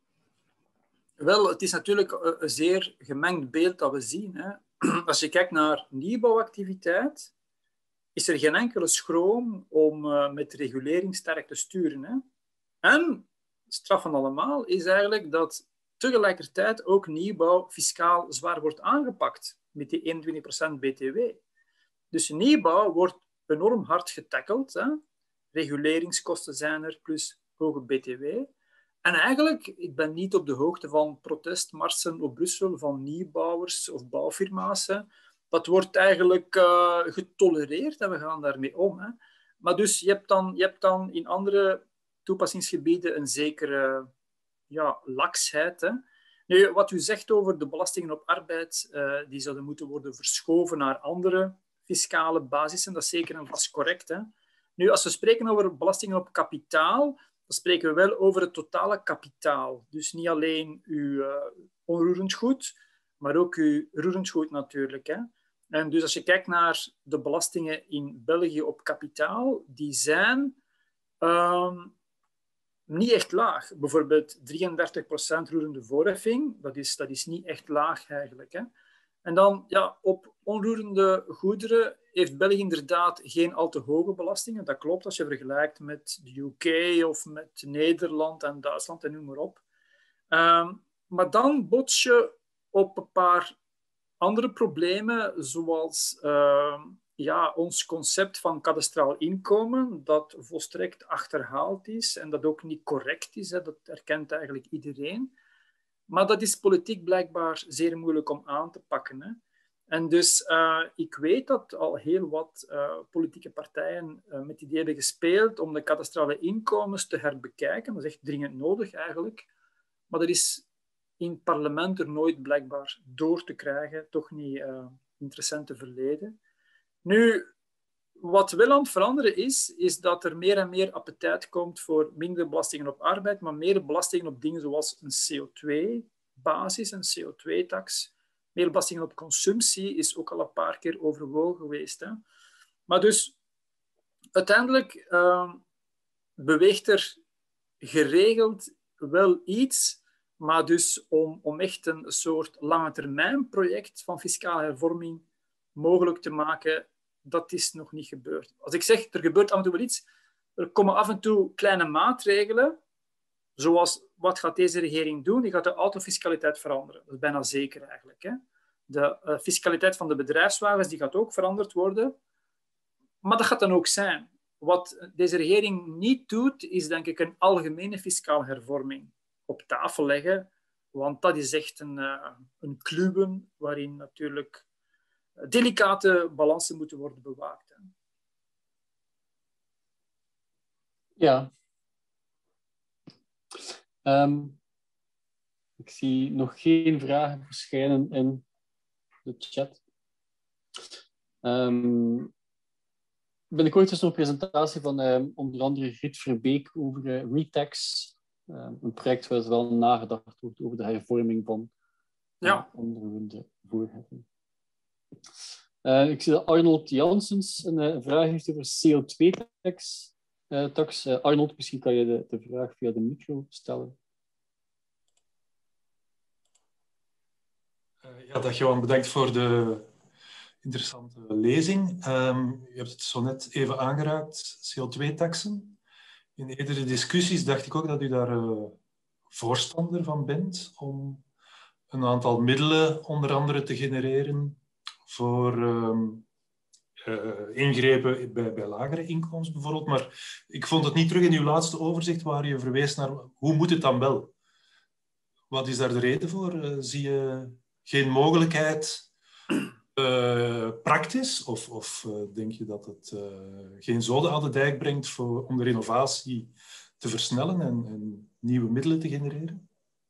Wel, het is natuurlijk een zeer gemengd beeld dat we zien. Hè. Als je kijkt naar nieuwbouwactiviteit, is er geen enkele schroom om uh, met regulering sterk te sturen. Hè. En, straf van allemaal, is eigenlijk dat tegelijkertijd ook nieuwbouw fiscaal zwaar wordt aangepakt met die eenentwintig procent B T W. Dus nieuwbouw wordt enorm hard getackeld. Hè. Reguleringskosten zijn er, plus hoge B T W. En eigenlijk, ik ben niet op de hoogte van protestmarsen op Brussel van nieuwbouwers of bouwfirma's. Hè. Dat wordt eigenlijk uh, getolereerd en we gaan daarmee om. Hè. Maar dus je hebt, dan, je hebt dan in andere toepassingsgebieden een zekere ja, laksheid. Hè. Nu, wat u zegt over de belastingen op arbeid, uh, die zouden moeten worden verschoven naar andere fiscale basissen, dat is zeker en vast correct. Hè. Nu, als we spreken over belastingen op kapitaal, dan spreken we wel over het totale kapitaal. Dus niet alleen uw uh, onroerend goed, maar ook uw roerend goed natuurlijk. Hè. En dus als je kijkt naar de belastingen in België op kapitaal, die zijn um, niet echt laag. Bijvoorbeeld drieëndertig procent roerende voorheffing, dat is, dat is niet echt laag eigenlijk. Hè. En dan ja, op onroerende goederen heeft België inderdaad geen al te hoge belastingen. Dat klopt als je vergelijkt met de U K of met Nederland en Duitsland en noem maar op. Um, maar dan bots je op een paar andere problemen, zoals uh, ja, ons concept van kadastraal inkomen, dat volstrekt achterhaald is en dat ook niet correct is. Hè. Dat erkent eigenlijk iedereen. Maar dat is politiek blijkbaar zeer moeilijk om aan te pakken. Hè. En dus uh, ik weet dat al heel wat uh, politieke partijen uh, met het idee hebben gespeeld om de kadastrale inkomens te herbekijken. Dat is echt dringend nodig eigenlijk. Maar er is in het parlement er nooit blijkbaar door te krijgen, toch niet uh, in het recente verleden. Nu, wat wel aan het veranderen is, is dat er meer en meer appetijt komt voor minder belastingen op arbeid, maar meer belastingen op dingen zoals een C O twee basis, een C O twee tax. Meer belastingen op consumptie is ook al een paar keer overwogen geweest. Hè. Maar dus, uiteindelijk uh, beweegt er geregeld wel iets, maar dus om, om echt een soort lange termijn project van fiscale hervorming mogelijk te maken, dat is nog niet gebeurd. Als ik zeg, er gebeurt af en toe wel iets, er komen af en toe kleine maatregelen, zoals wat gaat deze regering doen? Die gaat de autofiscaliteit veranderen. Dat is bijna zeker eigenlijk. Hè? De uh, fiscaliteit van de bedrijfswagens die gaat ook veranderd worden. Maar dat gaat dan ook zijn. Wat deze regering niet doet, is denk ik een algemene fiscale hervorming op tafel leggen. Want dat is echt een, uh, een kluwen waarin natuurlijk delicate balansen moeten worden bewaakt. Hè. Ja. Um, ik zie nog geen vragen verschijnen in de chat. Um, binnenkort is er een presentatie van um, onder andere Griet Verbeek over uh, Retax. Um, een project waar wel nagedacht wordt over de hervorming van ja. uh, onderliggende voorheffing. Uh, ik zie dat Arnold Janssens een uh, vraag heeft over C O twee tax. Uh, tax. Uh, Arnold, misschien kan je de, de vraag via de micro stellen. Uh, ja, dag Johan, bedankt voor de interessante lezing. Um, je hebt het zo net even aangeraakt, C O twee taxen. In eerdere discussies dacht ik ook dat u daar uh, voorstander van bent om een aantal middelen onder andere te genereren voor um, uh, ingrepen bij, bij lagere inkomens bijvoorbeeld. Maar ik vond het niet terug in uw laatste overzicht waar je verwees naar hoe moet het dan wel? Wat is daar de reden voor? Uh, zie je geen mogelijkheid uh, praktisch? Of, of uh, denk je dat het uh, geen zoden aan de dijk brengt voor, om de renovatie te versnellen en, en nieuwe middelen te genereren?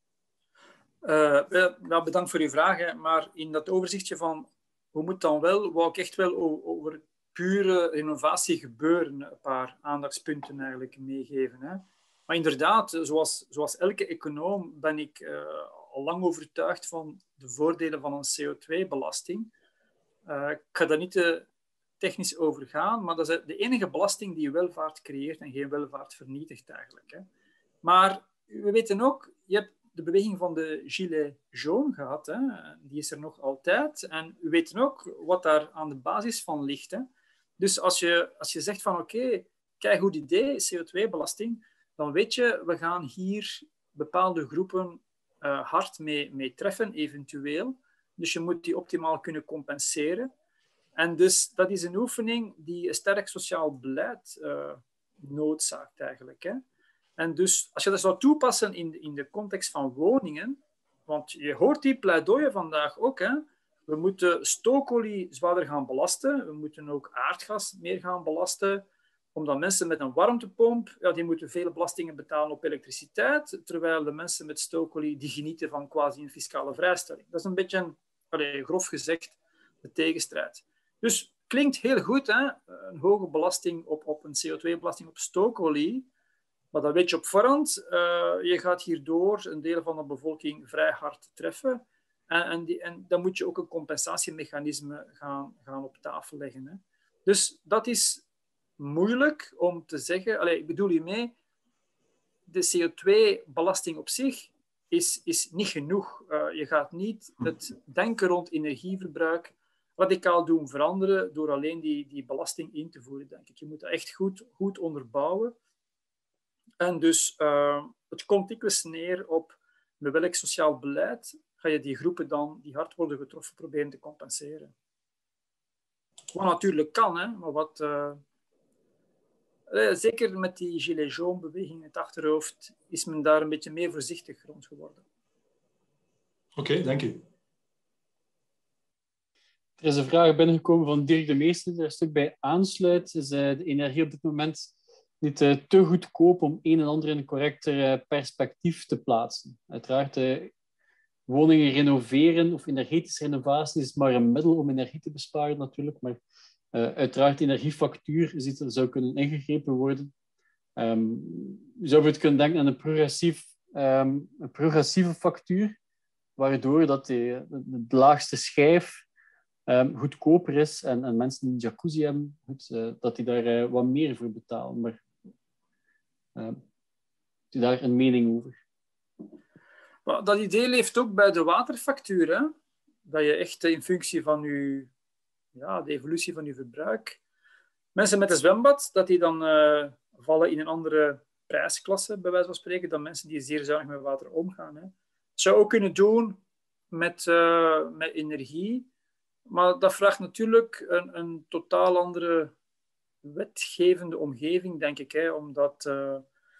Uh, ja, bedankt voor uw vraag. Hè. Maar in dat overzichtje van hoe moet dan wel, wou ik echt wel over pure renovatie gebeuren een paar aandachtspunten eigenlijk meegeven. Hè. Maar inderdaad, zoals, zoals elke econoom ben ik uh, al lang overtuigd van de voordelen van een C O twee belasting. Uh, ik ga daar niet te technisch over gaan, maar dat is de enige belasting die welvaart creëert en geen welvaart vernietigt eigenlijk. Hè. Maar we weten ook, je hebt de beweging van de Gilets jaunes gehad. Hè. Die is er nog altijd. En we weten ook wat daar aan de basis van ligt. Hè. Dus als je, als je zegt van oké, okay, kijk goed idee, C O twee belasting, dan weet je, we gaan hier bepaalde groepen uh, hard mee, mee treffen, eventueel. Dus je moet die optimaal kunnen compenseren. En dus dat is een oefening die een sterk sociaal beleid uh, noodzaakt eigenlijk. Hè. En dus als je dat zou toepassen in de, in de context van woningen, want je hoort die pleidooien vandaag ook, hè, we moeten stookolie zwaarder gaan belasten, we moeten ook aardgas meer gaan belasten, omdat mensen met een warmtepomp, ja, die moeten vele belastingen betalen op elektriciteit, terwijl de mensen met stookolie, die genieten van quasi een fiscale vrijstelling. Dat is een beetje, een, allez, grof gezegd, de tegenstrijd. Dus klinkt heel goed, hè? Een hoge belasting op, op een C O twee belasting op stookolie, maar dan weet je op voorhand, uh, je gaat hierdoor een deel van de bevolking vrij hard treffen. En, en, die, en dan moet je ook een compensatiemechanisme gaan, gaan op tafel leggen. Hè. Dus dat is moeilijk om te zeggen. Allez, ik bedoel hiermee, de C O twee belasting op zich is, is niet genoeg. Uh, je gaat niet het denken rond energieverbruik radicaal doen veranderen door alleen die, die belasting in te voeren, denk ik. Je moet dat echt goed, goed onderbouwen. En dus uh, het komt dikwijls neer op met welk sociaal beleid ga je die groepen dan, die hard worden getroffen, proberen te compenseren. Wat natuurlijk kan, hè, maar wat... Uh, uh, zeker met die Gilets jaunes-beweging in het achterhoofd is men daar een beetje meer voorzichtig rond geworden. Oké, okay, dank u. Er is een vraag binnengekomen van Dirk de Meester, die er een stuk bij aansluit. Is uh, de energie op dit moment niet uh, te goedkoop om een en ander in een correcter uh, perspectief te plaatsen? Uiteraard, uh, woningen renoveren of energetische renovatie is maar een middel om energie te besparen natuurlijk, maar uh, uiteraard energiefactuur is iets dat zou kunnen ingegrepen worden. Um, je zou het kunnen denken aan een, progressief, um, een progressieve factuur, waardoor dat de, de, de laagste schijf Um, goedkoper is en, en mensen die een jacuzzi hebben, goed, uh, dat die daar uh, wat meer voor betalen. Maar uh, heb je daar een mening over? Maar dat idee leeft ook bij de waterfactuur. Hè? Dat je echt in functie van je, ja, de evolutie van je verbruik... Mensen met een zwembad, dat die dan uh, vallen in een andere prijsklasse, bij wijze van spreken, dan mensen die zeer zuinig met water omgaan. Hè? Dat zou ook kunnen doen met, uh, met energie. Maar dat vraagt natuurlijk een, een totaal andere wetgevende omgeving, denk ik. Hè? Omdat uh,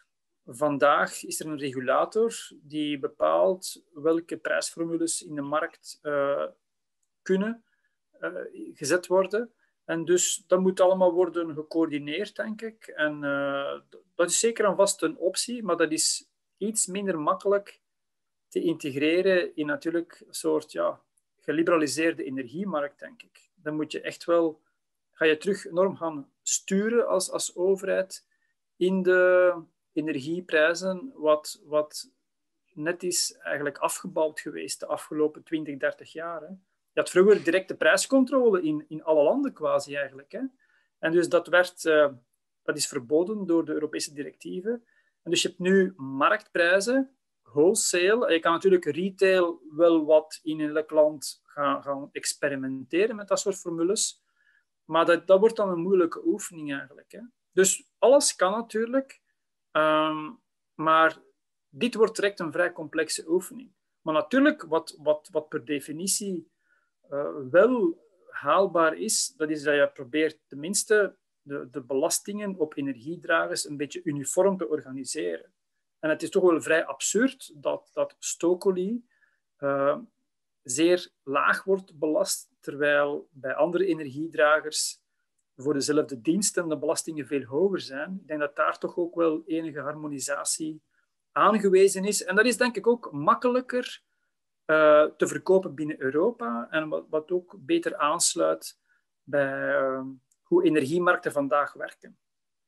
vandaag is er een regulator die bepaalt welke prijsformules in de markt uh, kunnen uh, gezet worden. En dus dat moet allemaal worden gecoördineerd, denk ik. En uh, dat is zeker en vast een optie, maar dat is iets minder makkelijk te integreren in natuurlijk een soort... ja, geliberaliseerde energiemarkt, denk ik. Dan moet je echt wel... Ga je terug enorm gaan sturen als, als overheid in de energieprijzen, wat, wat net is eigenlijk afgebouwd geweest de afgelopen twintig, dertig jaar. Hè. Je had vroeger directe prijscontrole in, in alle landen quasi eigenlijk. Hè. En dus dat, werd, uh, dat is verboden door de Europese directieven. En dus je hebt nu marktprijzen, wholesale. Je kan natuurlijk retail wel wat in elk land gaan, gaan experimenteren met dat soort formules. Maar dat, dat wordt dan een moeilijke oefening eigenlijk. Hè. Dus alles kan natuurlijk. Um, maar dit wordt direct een vrij complexe oefening. Maar natuurlijk, wat, wat, wat per definitie uh, wel haalbaar is, dat is dat je probeert tenminste de, de belastingen op energiedragers een beetje uniform te organiseren. En het is toch wel vrij absurd dat, dat stokolie uh, zeer laag wordt belast, terwijl bij andere energiedragers voor dezelfde diensten de belastingen veel hoger zijn. Ik denk dat daar toch ook wel enige harmonisatie aangewezen is. En dat is denk ik ook makkelijker uh, te verkopen binnen Europa en wat, wat ook beter aansluit bij uh, hoe energiemarkten vandaag werken.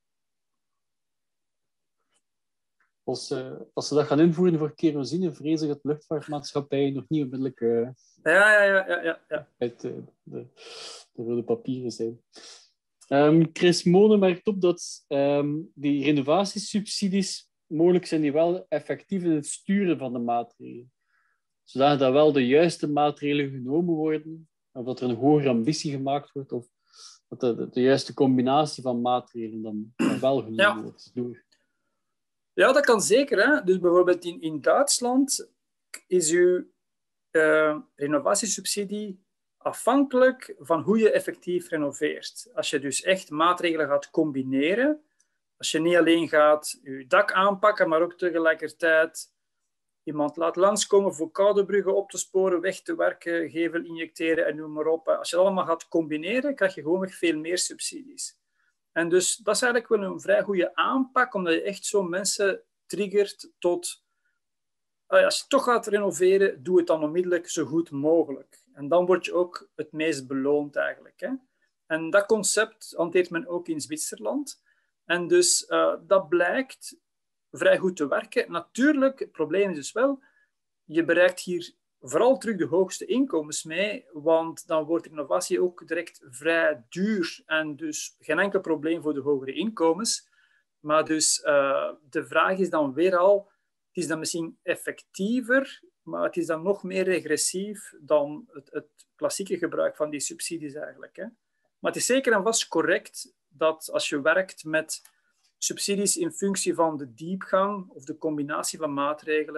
Als, uh, als ze dat gaan invoeren voor kerosine, vrees ik dat luchtvaartmaatschappijen nog niet onmiddellijk uh, ja, ja, ja, ja, ja, ja. uit uh, de, de rode papieren zijn. Um, Chris Mone merkt op dat um, die renovatiesubsidies mogelijk zijn die wel effectief in het sturen van de maatregelen. Zodat er wel de juiste maatregelen genomen worden, of dat er een hogere ambitie gemaakt wordt, of dat de, de, de juiste combinatie van maatregelen dan wel genomen ja. wordt. Door. Ja, dat kan zeker. Hè? Dus bijvoorbeeld in, in Duitsland is uw uh, renovatiesubsidie afhankelijk van hoe je effectief renoveert. Als je dus echt maatregelen gaat combineren, als je niet alleen gaat je dak aanpakken, maar ook tegelijkertijd iemand laat langskomen voor koude bruggen op te sporen, weg te werken, gevel injecteren en noem maar op. Als je dat allemaal gaat combineren, krijg je gewoon veel meer subsidies. En dus dat is eigenlijk wel een vrij goede aanpak, omdat je echt zo mensen triggert tot... Als je toch gaat renoveren, doe het dan onmiddellijk zo goed mogelijk. En dan word je ook het meest beloond eigenlijk. Hè? En dat concept hanteert men ook in Zwitserland. En dus uh, dat blijkt vrij goed te werken. Natuurlijk, het probleem is dus wel, je bereikt hier vooral terug de hoogste inkomens mee, want dan wordt renovatie ook direct vrij duur en dus geen enkel probleem voor de hogere inkomens. Maar dus uh, de vraag is dan weer al, het is dan misschien effectiever, maar het is dan nog meer regressief dan het, het klassieke gebruik van die subsidies eigenlijk. Hè. Maar het is zeker en vast correct dat als je werkt met subsidies in functie van de diepgang of de combinatie van maatregelen,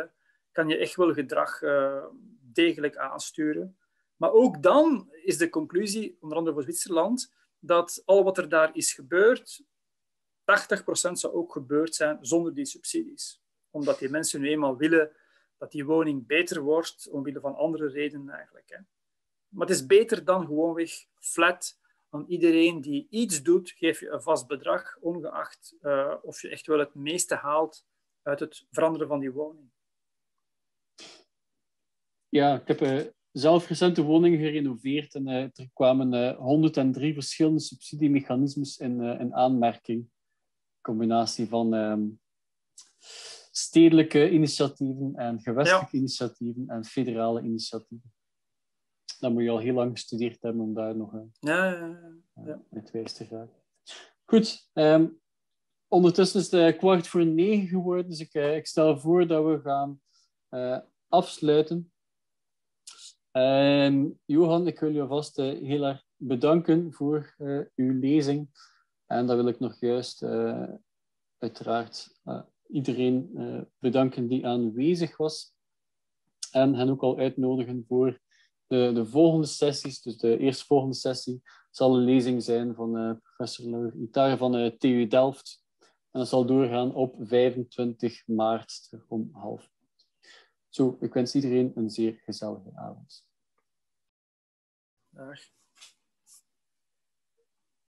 kan je echt wel gedrag uh, degelijk aansturen. Maar ook dan is de conclusie, onder andere voor Zwitserland, dat al wat er daar is gebeurd, tachtig procent zou ook gebeurd zijn zonder die subsidies. Omdat die mensen nu eenmaal willen dat die woning beter wordt, omwille van andere redenen eigenlijk. Hè. Maar het is beter dan gewoonweg flat. Aan iedereen die iets doet, geef je een vast bedrag, ongeacht uh, of je echt wel het meeste haalt uit het veranderen van die woning. Ja, ik heb uh, zelf recent de woning gerenoveerd en uh, er kwamen uh, honderddrie verschillende subsidiemechanismes in, uh, in aanmerking. Een combinatie van um, stedelijke initiatieven en gewestelijke ja. initiatieven en federale initiatieven. Dan moet je al heel lang gestudeerd hebben om daar nog uh, ja, ja, ja. Ja. uh, met wijs te gaan. Goed, um, ondertussen is het kwart voor negen geworden, dus ik, uh, ik stel voor dat we gaan uh, afsluiten. Um, Johan, ik wil je alvast uh, heel erg bedanken voor uh, uw lezing. En dan wil ik nog juist uh, uiteraard uh, iedereen uh, bedanken die aanwezig was. En hen ook al uitnodigen voor de, de volgende sessies. Dus de eerstvolgende sessie zal een lezing zijn van uh, professor Laur Ittar van uh, T U Delft. En dat zal doorgaan op vijfentwintig maart om half. Zo, ik wens iedereen een zeer gezellige avond. Dag.